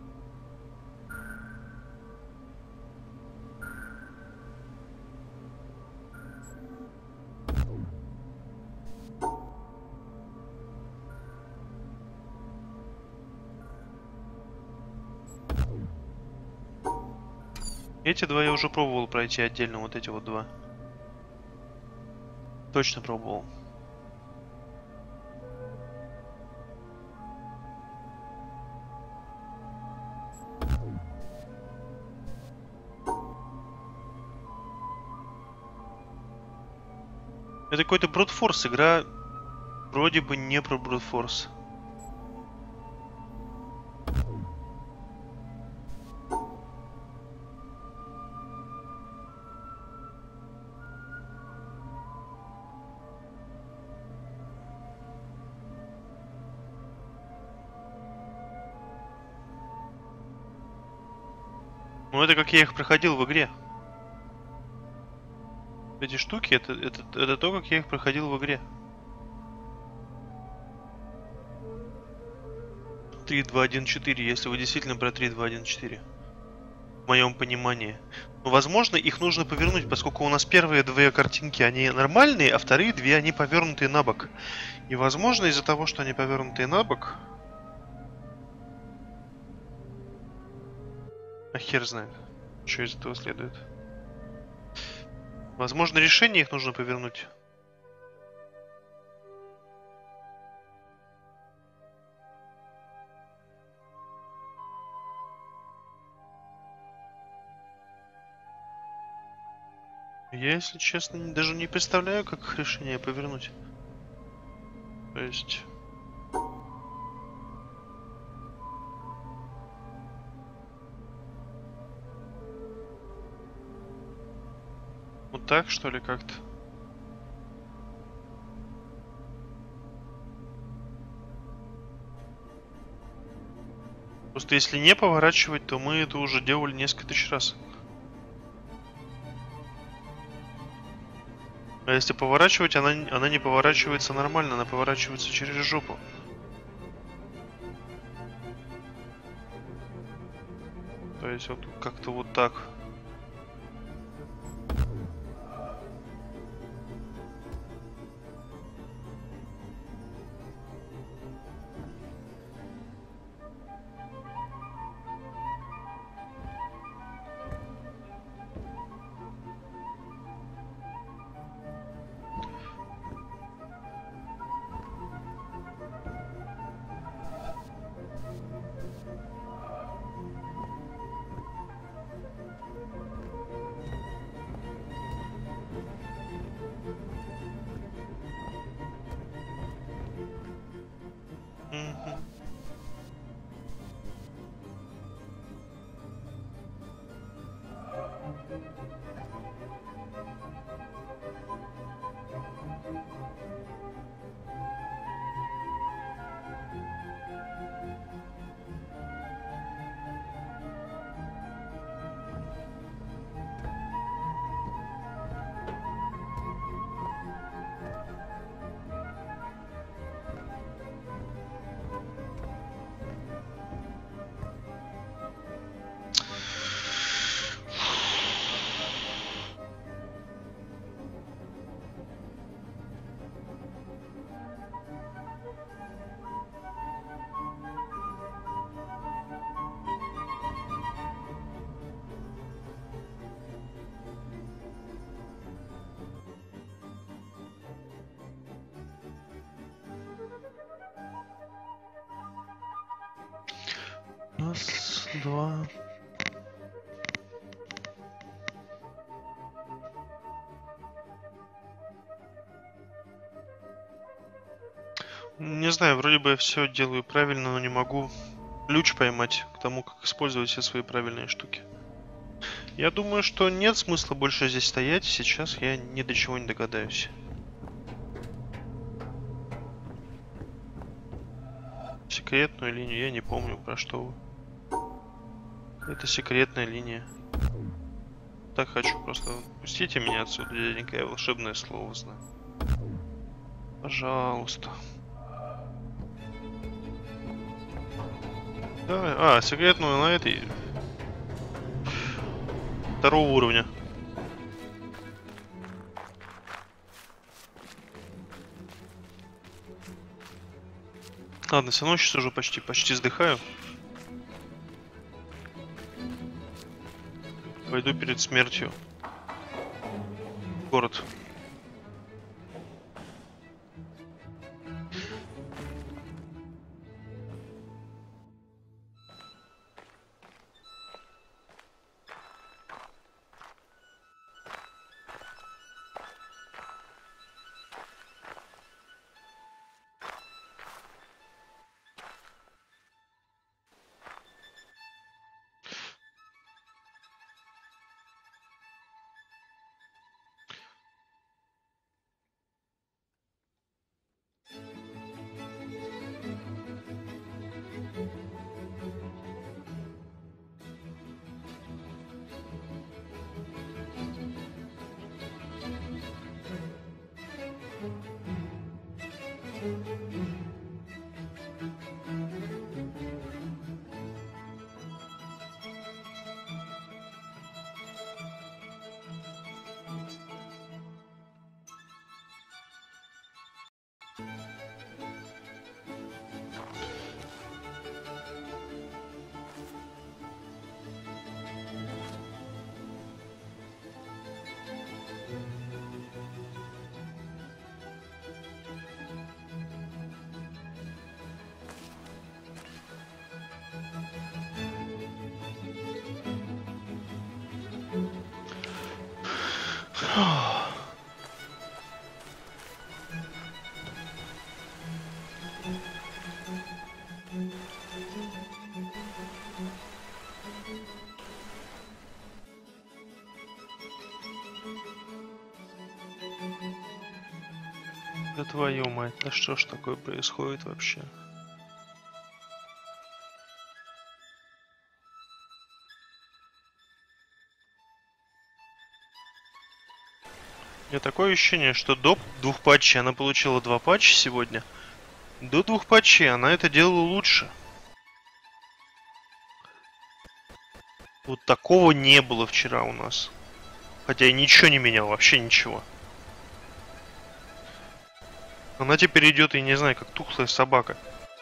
Эти два я уже пробовал пройти отдельно, вот эти вот два. Точно пробовал. Это какой-то брутфорс, игра вроде бы не про брутфорс. Ну это как я их проходил в игре. Эти штуки, это то, как я их проходил в игре. 3.2.1.4, если вы действительно про 3.2.1.4. В моем понимании. Но, возможно, их нужно повернуть, поскольку у нас первые две картинки, они нормальные, а вторые две, они повернутые на бок. И, возможно, из-за того, что они повернутые на бок... А хер знает, что из этого следует. Возможно, решение их нужно повернуть. Я, если честно, даже не представляю, как их решение повернуть. То есть... Вот так, что ли, как-то? Просто если не поворачивать, то мы это уже делали несколько тысяч раз. А если поворачивать, она не поворачивается нормально, она поворачивается через жопу. То есть вот как-то вот так. Мгм. Раз, два. Не знаю, вроде бы я все делаю правильно, но не могу ключ поймать к тому, как использовать все свои правильные штуки. Я думаю, что нет смысла больше здесь стоять. Сейчас я ни до чего не догадаюсь. Секретную линию я не помню, про что вы. Это секретная линия. Так хочу просто. Пустите меня отсюда, дяденька, я волшебное слово знаю. Пожалуйста. Давай. Секретную на этой. Второго уровня. Ладно, все равно сейчас уже почти сдыхаю. Пойду перед смертью в город. Да твою мать, да что ж такое происходит вообще? У меня такое ощущение, что до 2 патчей она получила 2 патча сегодня. До 2 патчей она это делала лучше. Вот такого не было вчера у нас. Хотя я ничего не менял, вообще ничего. Она теперь идет, я не знаю, как тухлая собака.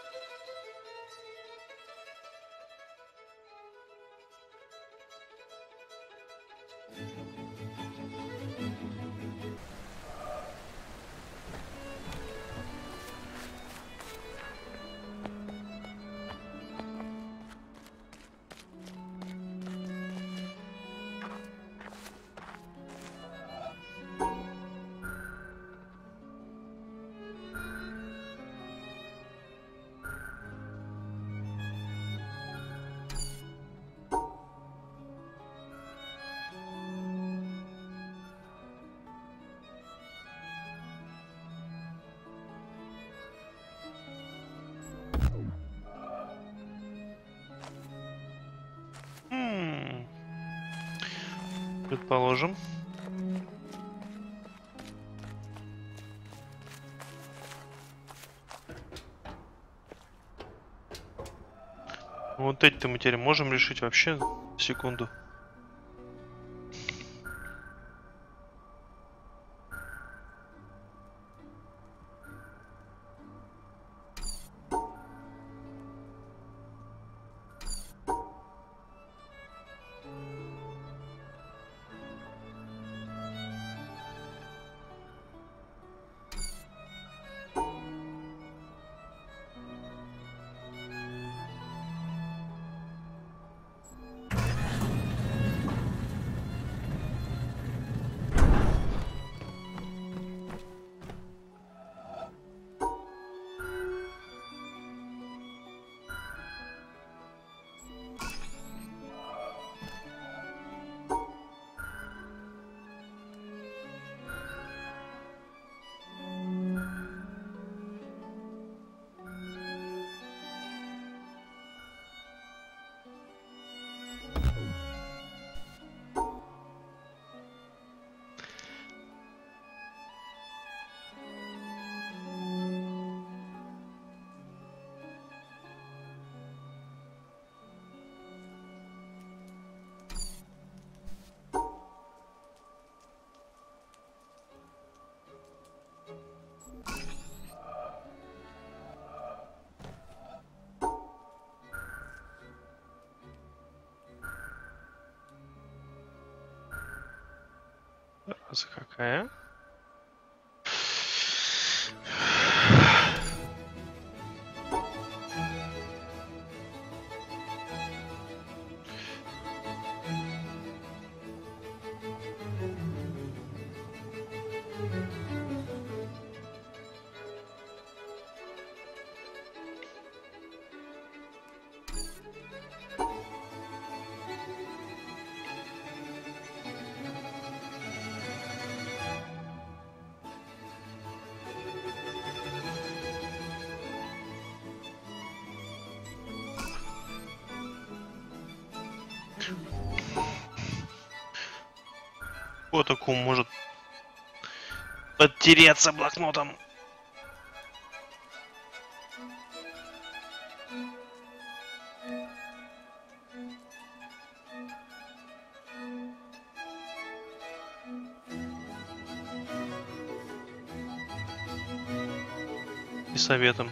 Предположим. Вот эти-то мы теперь можем решить вообще секунду. Зараза какая. Вот такому может подтереться блокнотом. И советом.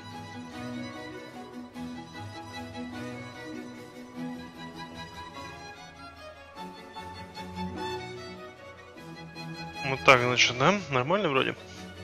Вот так, значит, да? Нормально вроде?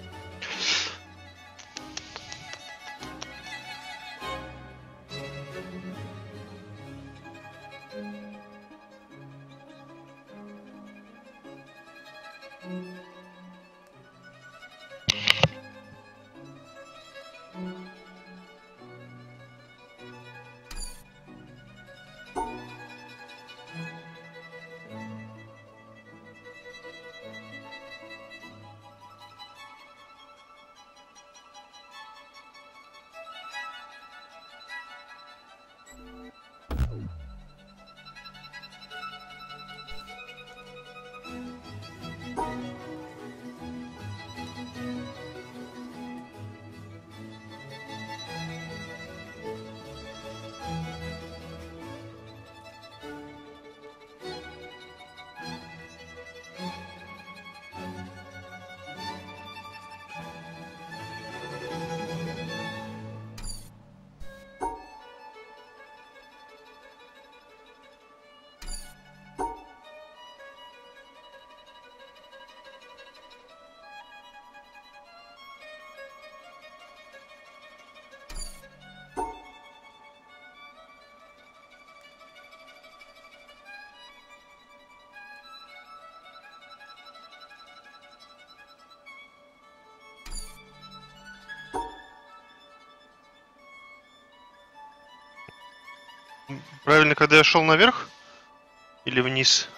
Правильно, когда я шел наверх? Или вниз?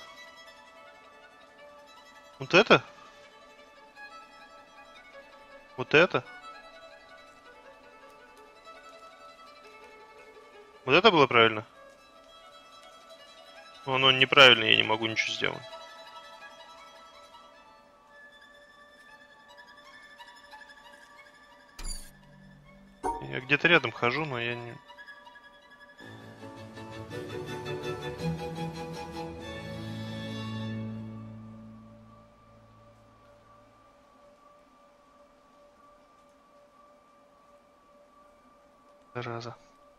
Вот это? Вот это? Вот это было правильно? Но оно неправильно, я не могу ничего сделать. Я где-то рядом хожу, но я не... Зараза.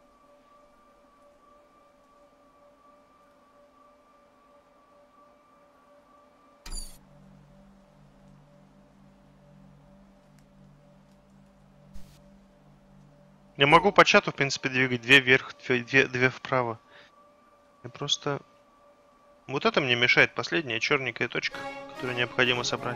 Я могу по чату, в принципе, двигать две вверх, две вправо. Я просто... Вот это мне мешает, последняя черненькая точка, которую необходимо собрать.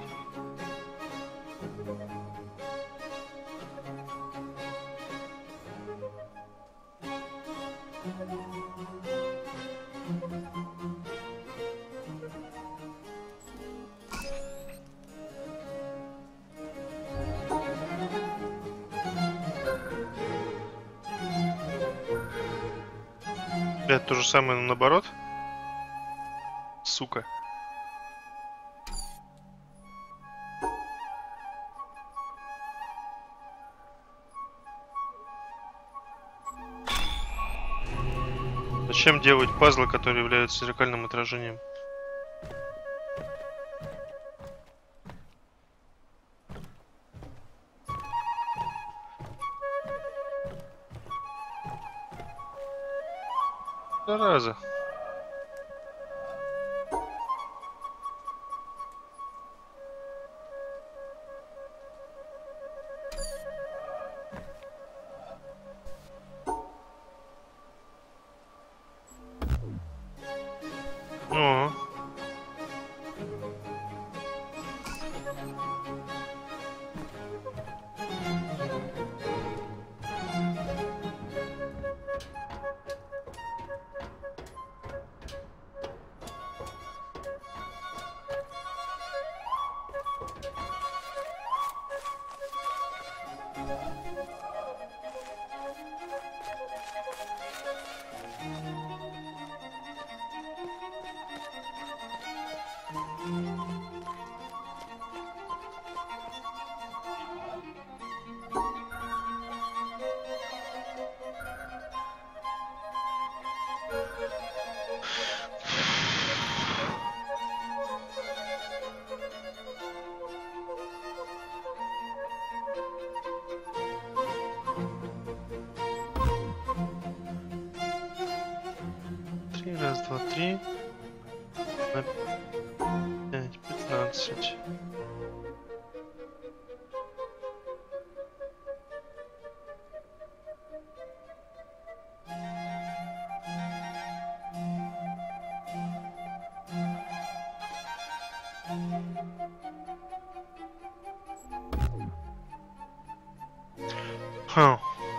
Это то же самое, но наоборот. Сука. Зачем делать пазлы, которые являются зеркальным отражением? Зараза. 3, раз, два, 3. На 5, 15. Хм.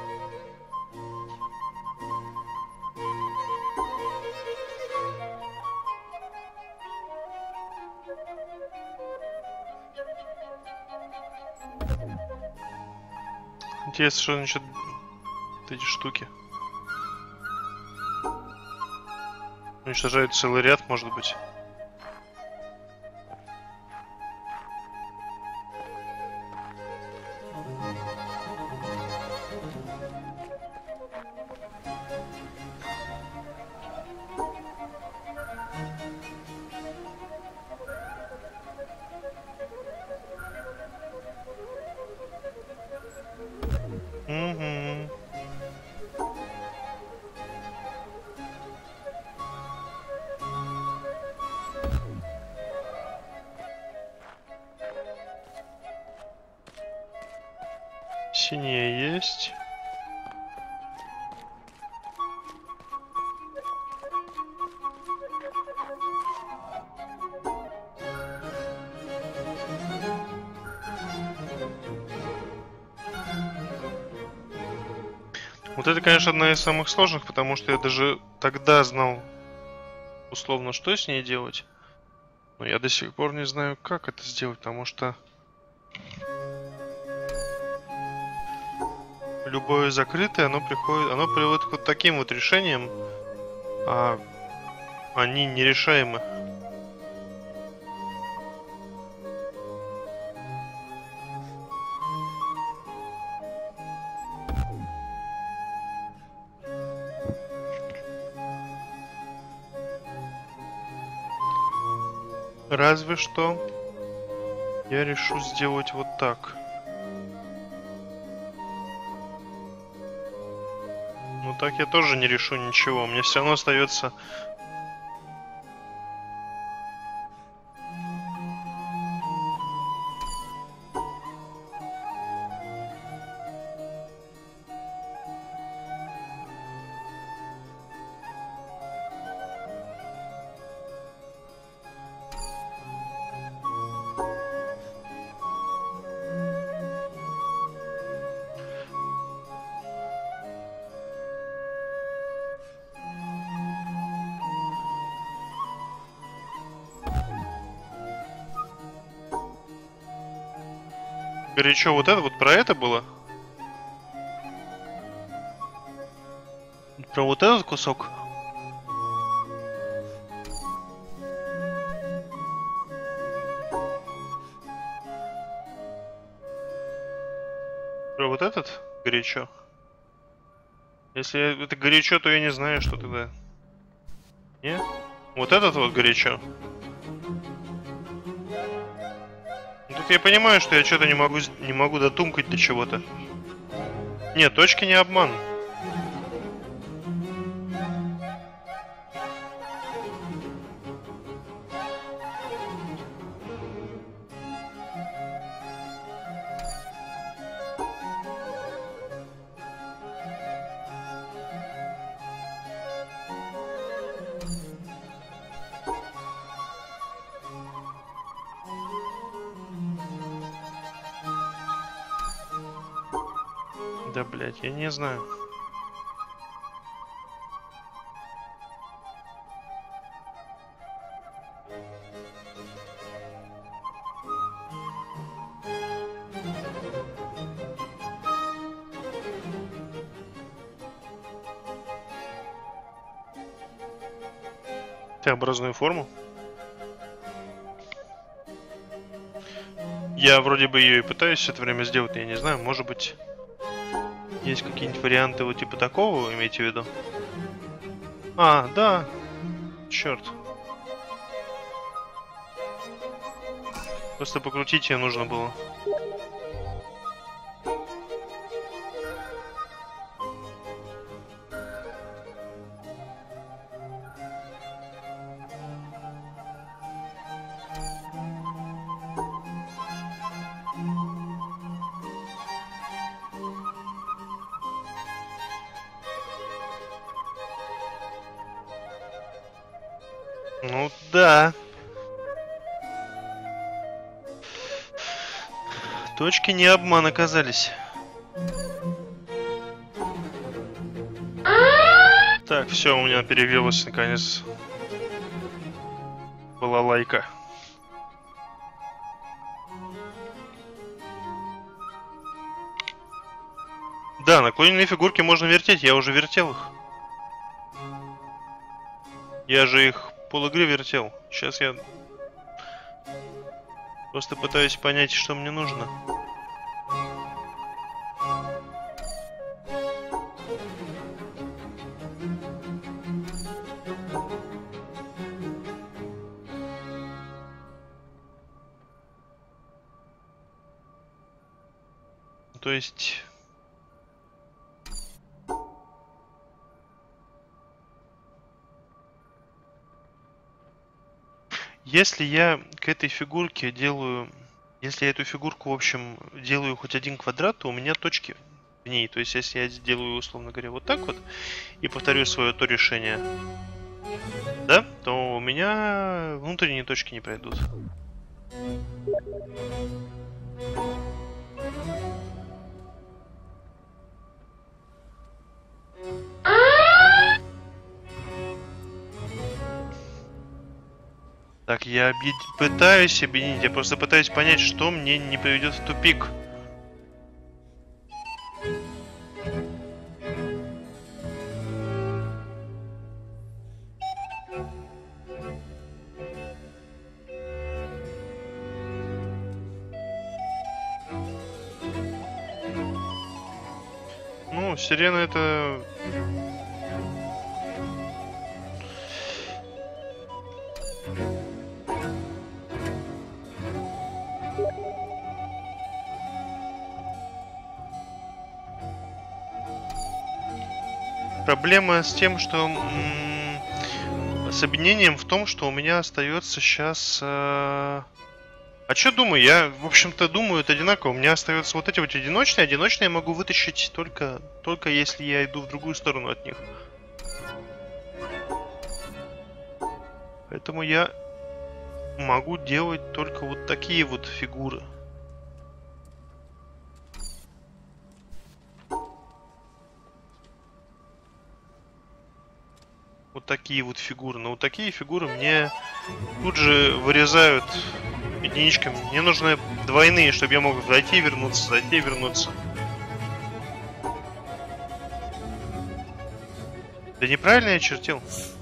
Интересно, что насчет вот эти штуки. Уничтожает целый ряд, может быть. Угу. Синяя есть. Вот это, конечно, одна из самых сложных, потому что я даже тогда знал условно, что с ней делать. Но я до сих пор не знаю, как это сделать, потому что любое закрытое, оно приводит к вот таким вот решениям, а они нерешаемы. Разве что я решу сделать вот так. Но так я тоже не решу ничего. Мне все равно остается... Горячо, вот это вот про это было? Про вот этот кусок? Про вот этот горячо? Если это горячо, то я не знаю, что тогда. Не? Вот этот вот горячо. Тут я понимаю, что я что-то не могу дотумкать до чего-то. Нет, точки не обман. Да, блядь, я не знаю. Т-образную форму. Я вроде бы ее и пытаюсь все это время сделать, но я не знаю, может быть... Есть какие-нибудь варианты вот типа такого, имейте в виду? А, да. Черт. Просто покрутить ее нужно было. Ну да. Точки не обман оказались. Так, все, у меня перегрелась наконец. Была лайка. Да, наклоненные фигурки можно вертеть, я уже вертел их. Я же их полигры вертел. Сейчас я просто пытаюсь понять, что мне нужно. То есть... Если я к этой фигурке делаю... Если я эту фигурку, в общем, делаю хоть один квадрат, то у меня точки в ней. То есть, если я делаю, условно говоря, вот так вот, и повторю свое то решение, да, то у меня внутренние точки не пройдут. Так, я пытаюсь объединить, я просто пытаюсь понять, что мне не приведет в тупик. Ну, сирена это... Проблема с тем, что с объединением в том, что у меня остается сейчас... А что думаю? Я, в общем-то, думаю, это одинаково. У меня остаются вот эти вот одиночные. Одиночные я могу вытащить только если я иду в другую сторону от них. Поэтому я могу делать только вот такие вот фигуры. Вот такие вот фигуры. Но вот такие фигуры мне тут же вырезают единичками. Мне нужны двойные, чтобы я мог зайти и вернуться, зайти и вернуться. Да неправильно я чертил.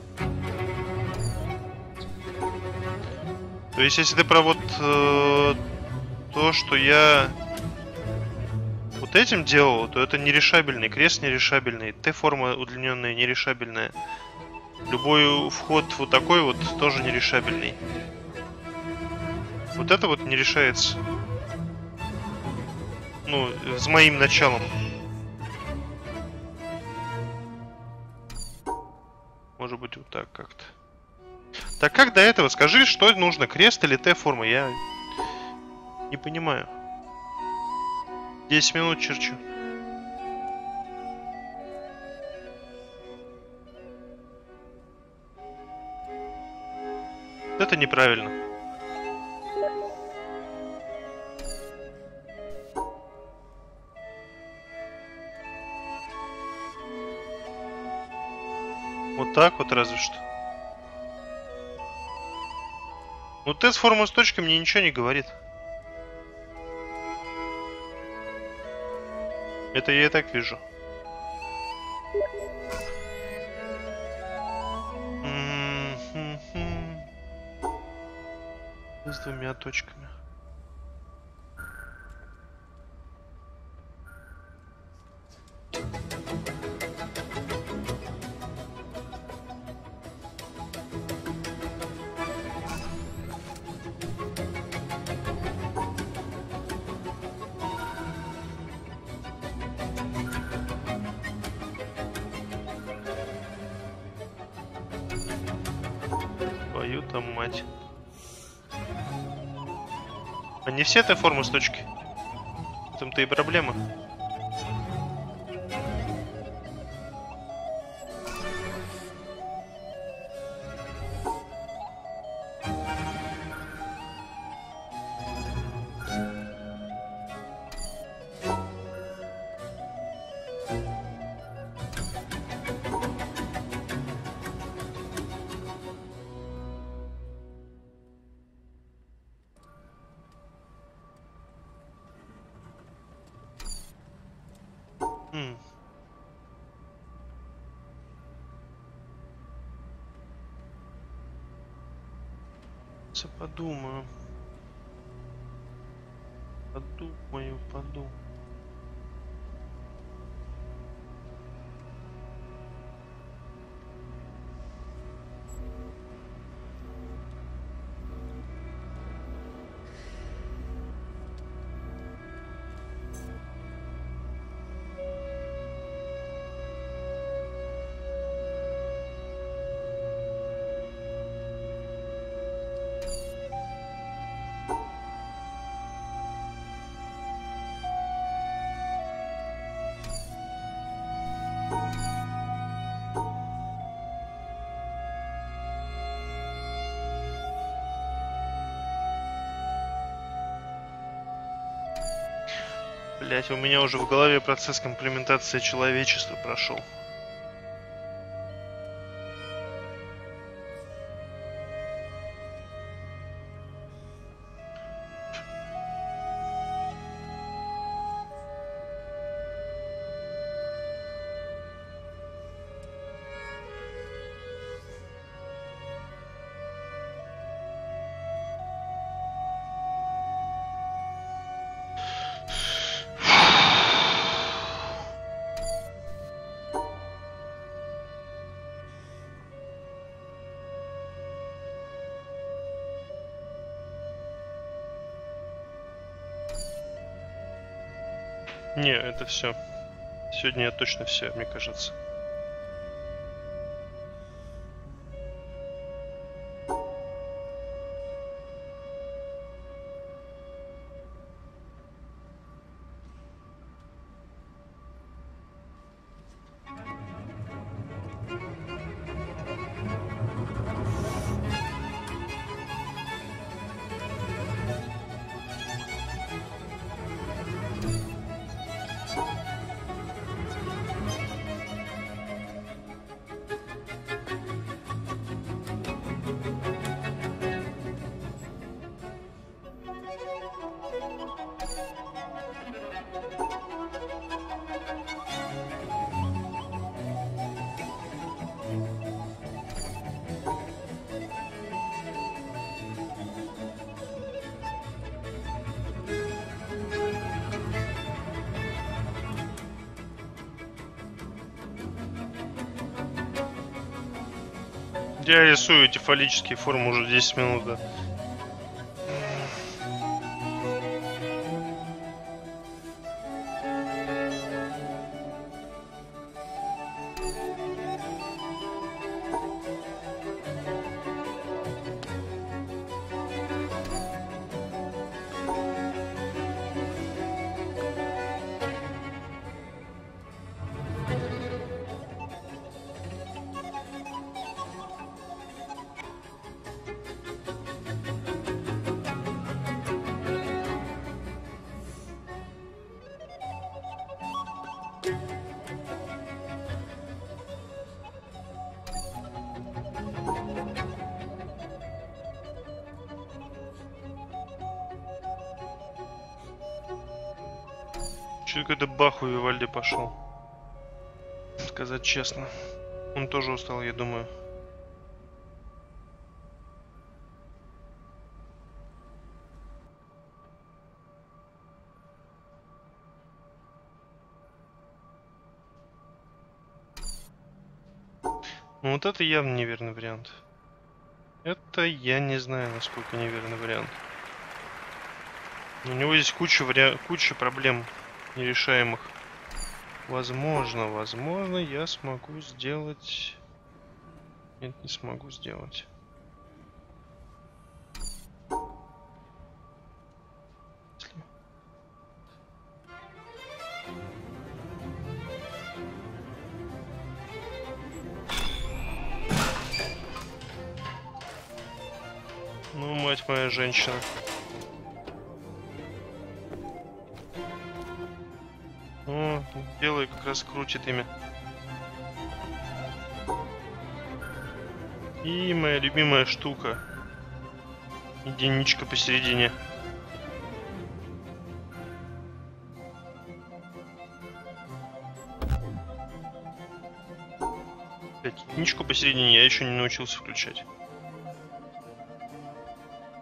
То есть, если ты про вот то, что я вот этим делал, то это нерешабельный, крест нерешабельный, Т-форма удлиненная нерешабельная. Любой вход вот такой вот тоже нерешабельный. Вот это вот не решается. Ну, с моим началом. Может быть, вот так как-то. Так как до этого? Скажи, что нужно, крест или Т-форма? Я не понимаю. 10 минут черчу. Это неправильно. Вот так вот разве что. Ну, тест формы с точкой мне ничего не говорит. Это я и так вижу. С двумя точками. Твою там мать. А не все это формы с точки. В этом-то и проблема. Подумаю. Подумаю. Блять, у меня уже в голове процесс комплементации человечества прошел. Не, это все. Сегодня я точно все, мне кажется. Я рисую эти фаллические формы уже 10 минут, да. Чуть какой-то бах у Вивальди пошел. Сказать честно. Он тоже устал, я думаю. Ну вот это явно неверный вариант. Это я не знаю, насколько неверный вариант. У него здесь куча проблем нерешаемых. Возможно, я смогу сделать... Нет, не смогу сделать. Ну, мать моя женщина. О, белый как раз крутит ими. И моя любимая штука. Единичка посередине. Единичку посередине я еще не научился включать.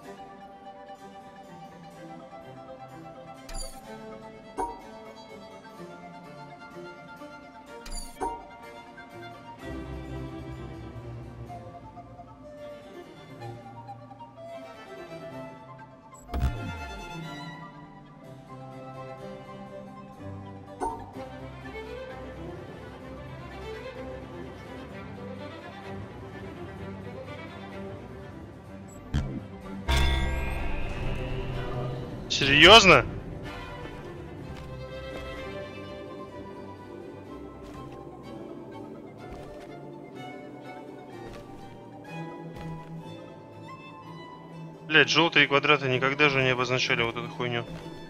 Серьезно? Блять, желтые квадраты никогда же не обозначали вот эту хуйню.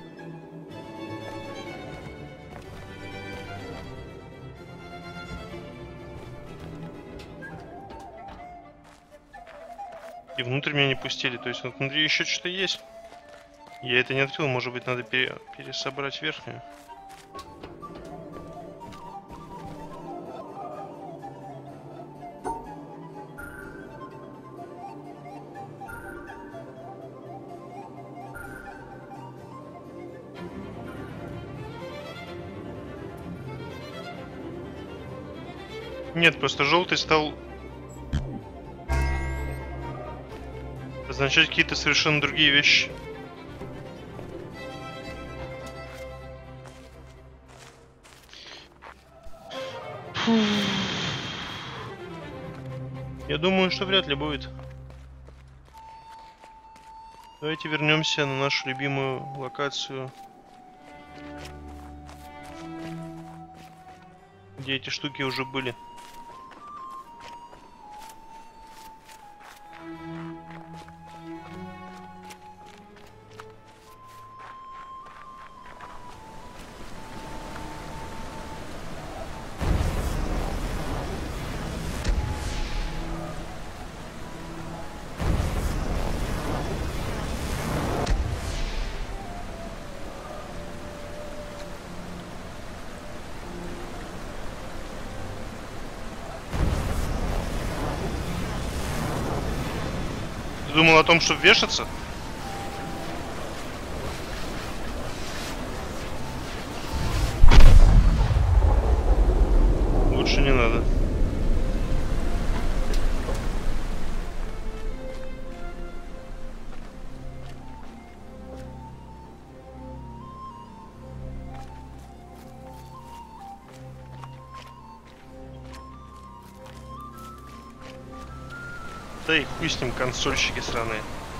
И внутрь меня не пустили, то есть вот внутри еще что-то есть. Я это не открыл, может быть, надо пересобрать верхнюю. Нет, просто желтый стал означать какие-то совершенно другие вещи. Я думаю, что вряд ли будет. Давайте вернемся на нашу любимую локацию, где эти штуки уже были. Ты думал о том, чтобы вешаться? Лучше не надо. Да и хуй с ним, консольщики сраные.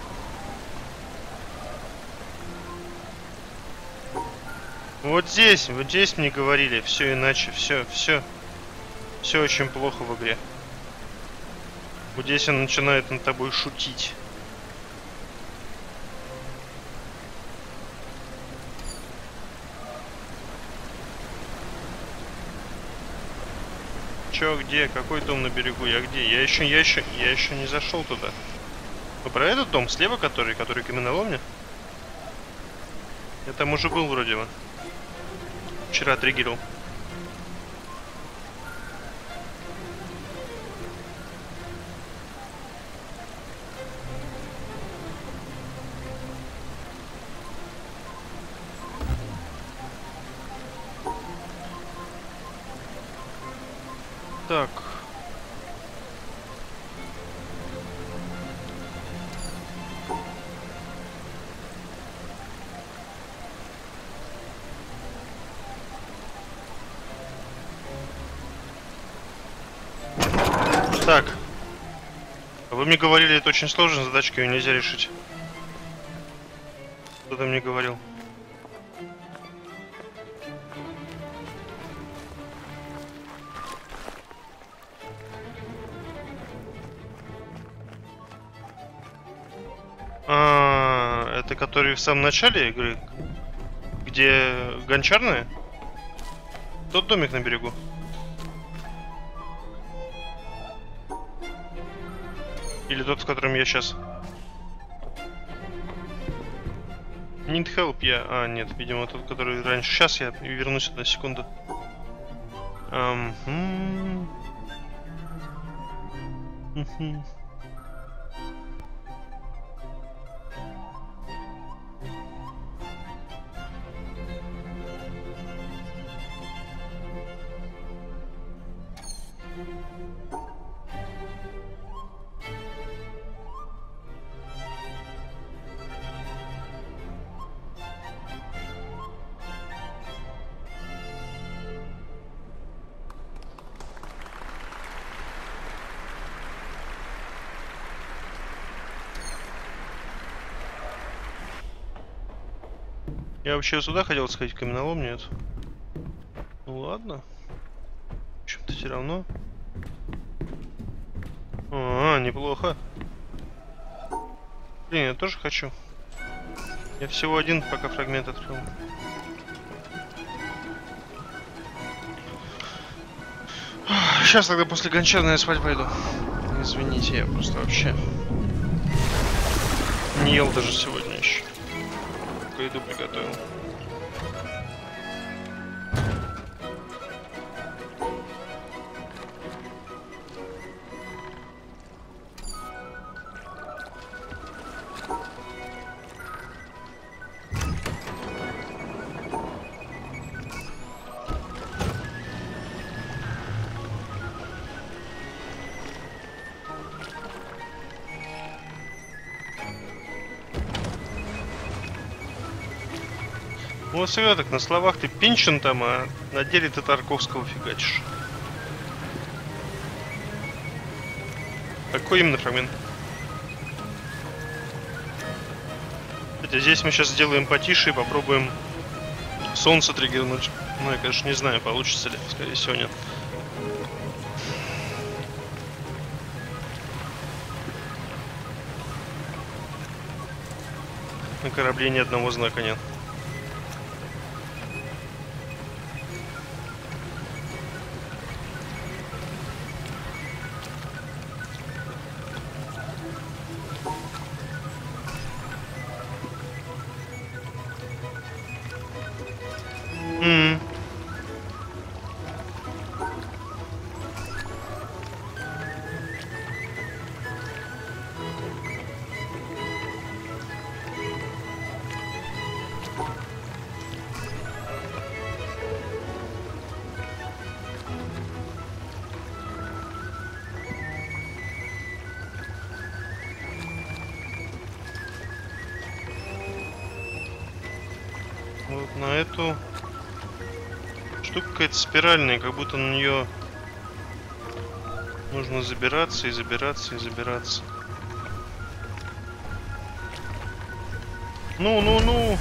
Вот здесь мне говорили, все иначе, все очень плохо в игре. Вот здесь он начинает над тобой шутить. Чё, где? Какой дом на берегу? Я где? Я еще не зашел туда. Вы про этот дом слева, который каменоломня? Я там уже был вроде бы. Вчера триггерил. Так. Так. Вы мне говорили, это очень сложная задачка, ее нельзя решить. Кто-то мне говорил. Это который в самом начале игры, где гончарная? Тот домик на берегу. Или тот, в котором я сейчас? Need help, я... А, нет, видимо, тот, который раньше. Сейчас я вернусь на секунду. Я вообще сюда хотел сходить, в каменолом, нет. Ну ладно. В общем-то, все равно. Неплохо. Блин, я тоже хочу. Я всего один пока фрагмент открыл. Сейчас тогда после гончарной спать пойду. Извините, я просто вообще не ел даже сегодня еще. Только еду приготовил. Вот всегда так, на словах ты Пинчен там, а на деле ты Тарковского фигачишь. Какой именно фрагмент? Хотя здесь мы сейчас сделаем потише и попробуем солнце триггернуть. Ну, я, конечно, не знаю, получится ли. Скорее всего, нет. На корабле ни одного знака нет. Вот на эту штука какая-то спиральная, как будто на нее нужно забираться и забираться и забираться. Ну.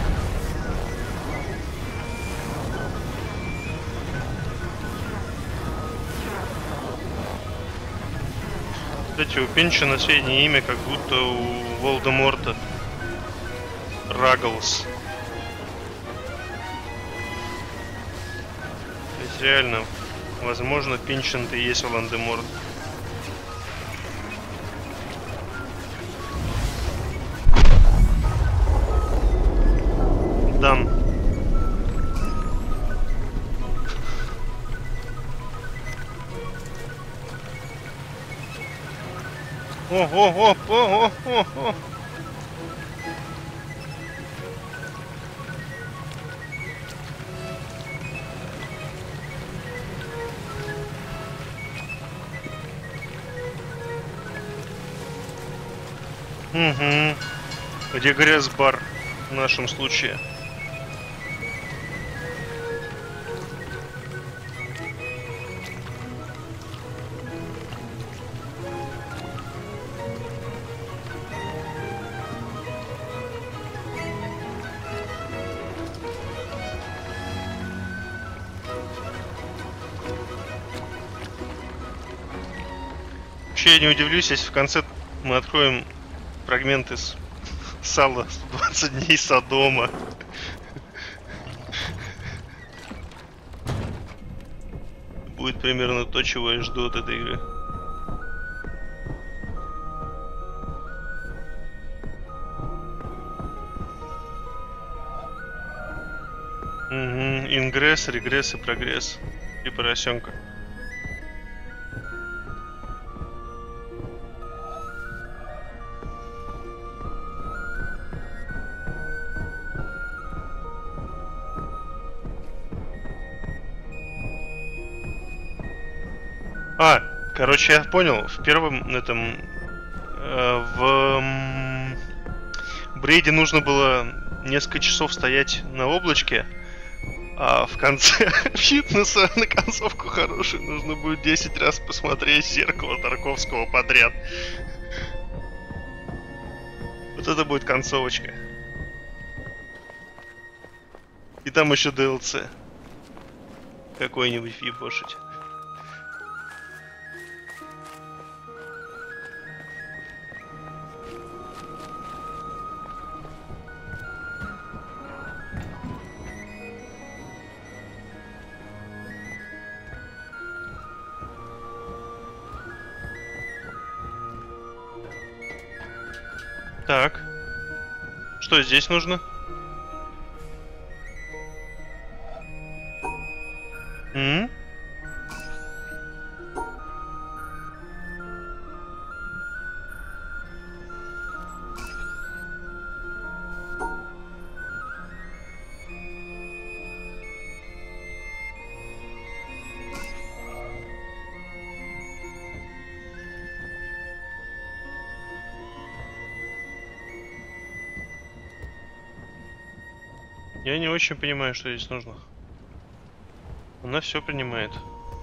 Кстати, у Пинчена среднее имя, как будто у Волдеморта. Рагглс. То есть реально, возможно, Пинчен-то и есть Волан-де-Морт. Дан. О. Угу. Где грязь-бар в нашем случае? Вообще я не удивлюсь, если в конце мы откроем фрагмент из сала 20 дней Содома. Будет примерно то, чего я жду от этой игры. Угу. Ингресс, регресс и прогресс. И поросенка. Короче, я понял, в первом этом в Брейде нужно было несколько часов стоять на облачке, а в конце фитнеса на концовку хорошую нужно будет 10 раз посмотреть зеркало Тарковского подряд. Вот это будет концовочка. И там еще DLC. Какой-нибудь въебошить. Так. Что здесь нужно? Я не очень понимаю, что здесь нужно. Она все принимает.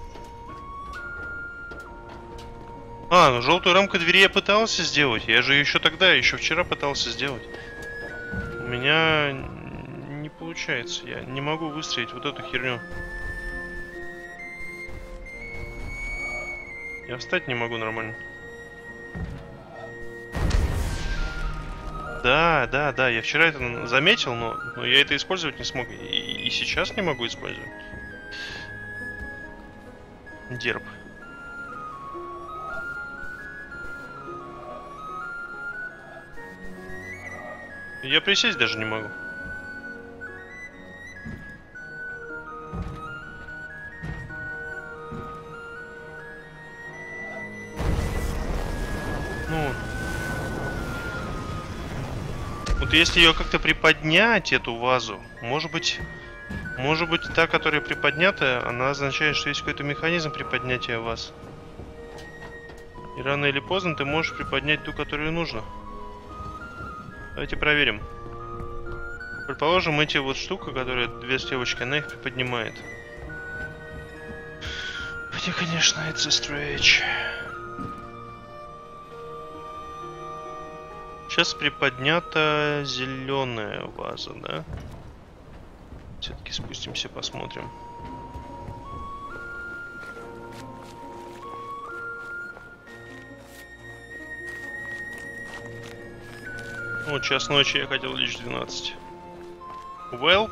А, ну желтую рамку двери я пытался сделать. Я же еще тогда, еще вчера пытался сделать. У меня не получается. Я не могу выстроить вот эту херню. Я встать не могу нормально. Да, я вчера это заметил, но я это использовать не смог. И сейчас не могу использовать. Дерб. Я присесть даже не могу. Ну... Вот если ее как-то приподнять, эту вазу, может быть та, которая приподнятая, она означает, что есть какой-то механизм приподнятия ваз. И рано или поздно ты можешь приподнять ту, которую нужно. Давайте проверим. Предположим, эти вот штука, которая две стрелочки, она их приподнимает. Хотя, конечно, it's a stretch. Сейчас приподнята зеленая ваза, да? Все-таки спустимся, посмотрим. Вот час ночи, я хотел лишь 12. Welp.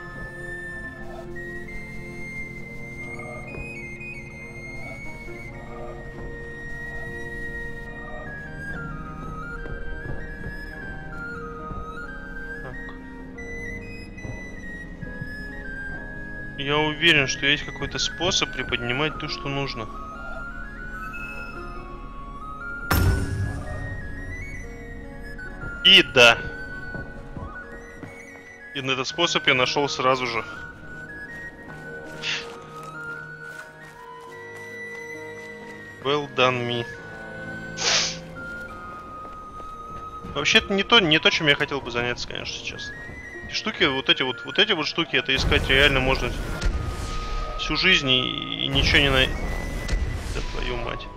Я уверен, что есть какой-то способ приподнимать то, что нужно. И да. И на этот способ я нашел сразу же. Well done me. Вообще-то не то, чем я хотел бы заняться, конечно, сейчас. Штуки, вот эти вот штуки, это искать реально можно всю жизнь и ничего не найти. Да твою мать.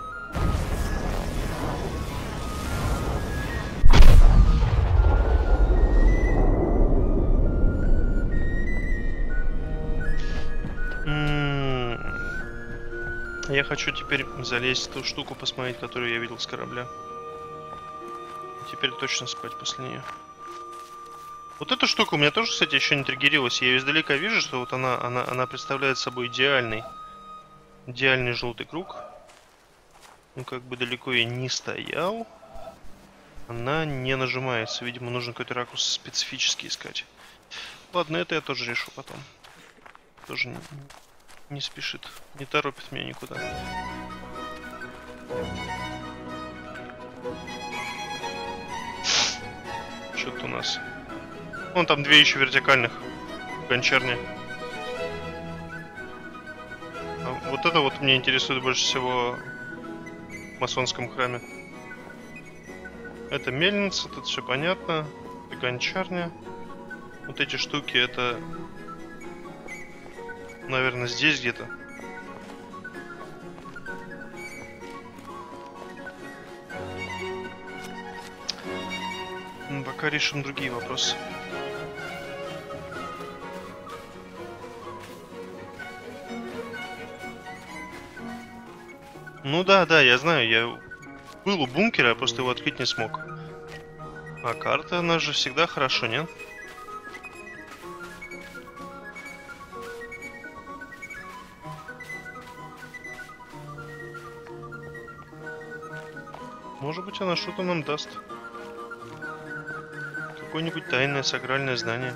Я хочу теперь залезть в ту штуку, посмотреть, которую я видел с корабля. Теперь точно спать после нее. Вот эта штука у меня тоже, кстати, еще не триггерилась. Я ее издалека вижу, что вот она представляет собой идеальный желтый круг. Ну, как бы далеко я не стоял. Она не нажимается. Видимо, нужно какой-то ракурс специфический искать. Ладно, это я тоже решу потом. Тоже не спешит. Не торопит меня никуда. Что-то у нас... Вон там две еще вертикальных гончарни. А вот это вот меня интересует больше всего в масонском храме. Это мельница, тут все понятно. Это гончарня. Вот эти штуки, это... Наверное, здесь где-то. Ну, пока решим другие вопросы. Ну да, я знаю, я был у бункера, я просто его открыть не смог. А карта, она же всегда хорошо, нет? Может быть, она что-то нам даст. Какое-нибудь тайное сакральное знание.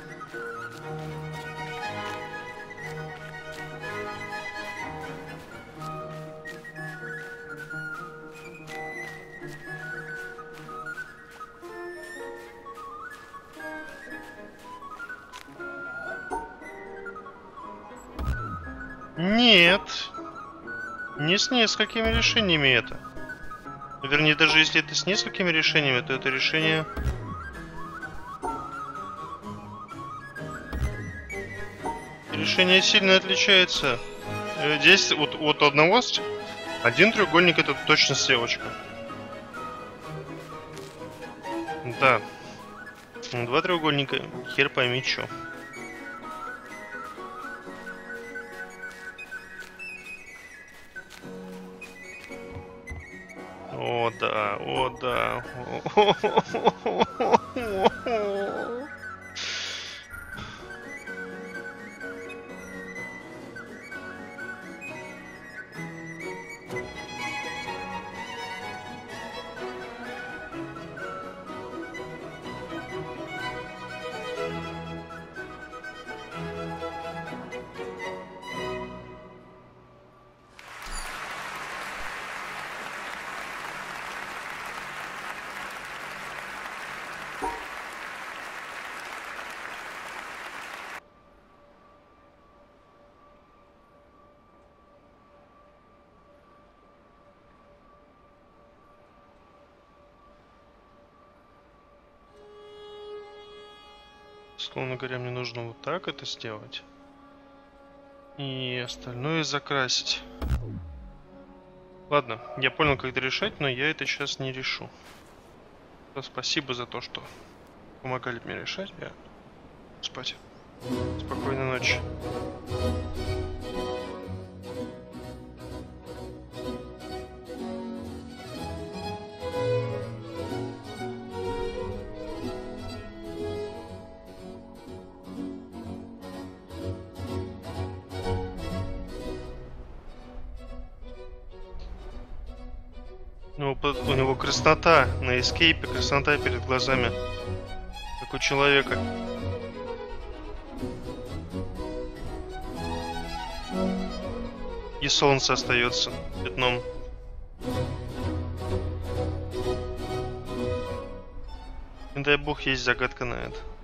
Нет. Не с несколькими решениями это. Вернее, даже если это с несколькими решениями, то это решение... Решение сильно отличается. Здесь вот от одного... Один треугольник это точно стрелочка. Да. Два треугольника, хер пойми чё. О да, о да. Словно говоря, мне нужно вот так это сделать. И остальное закрасить. Ладно, я понял, как это решать, но я это сейчас не решу. Спасибо за то, что помогали мне решать. Я спать. Спокойной ночи. У него краснота на эскейпе, краснота перед глазами, как у человека. И солнце остается пятном. Не дай бог, есть загадка на это.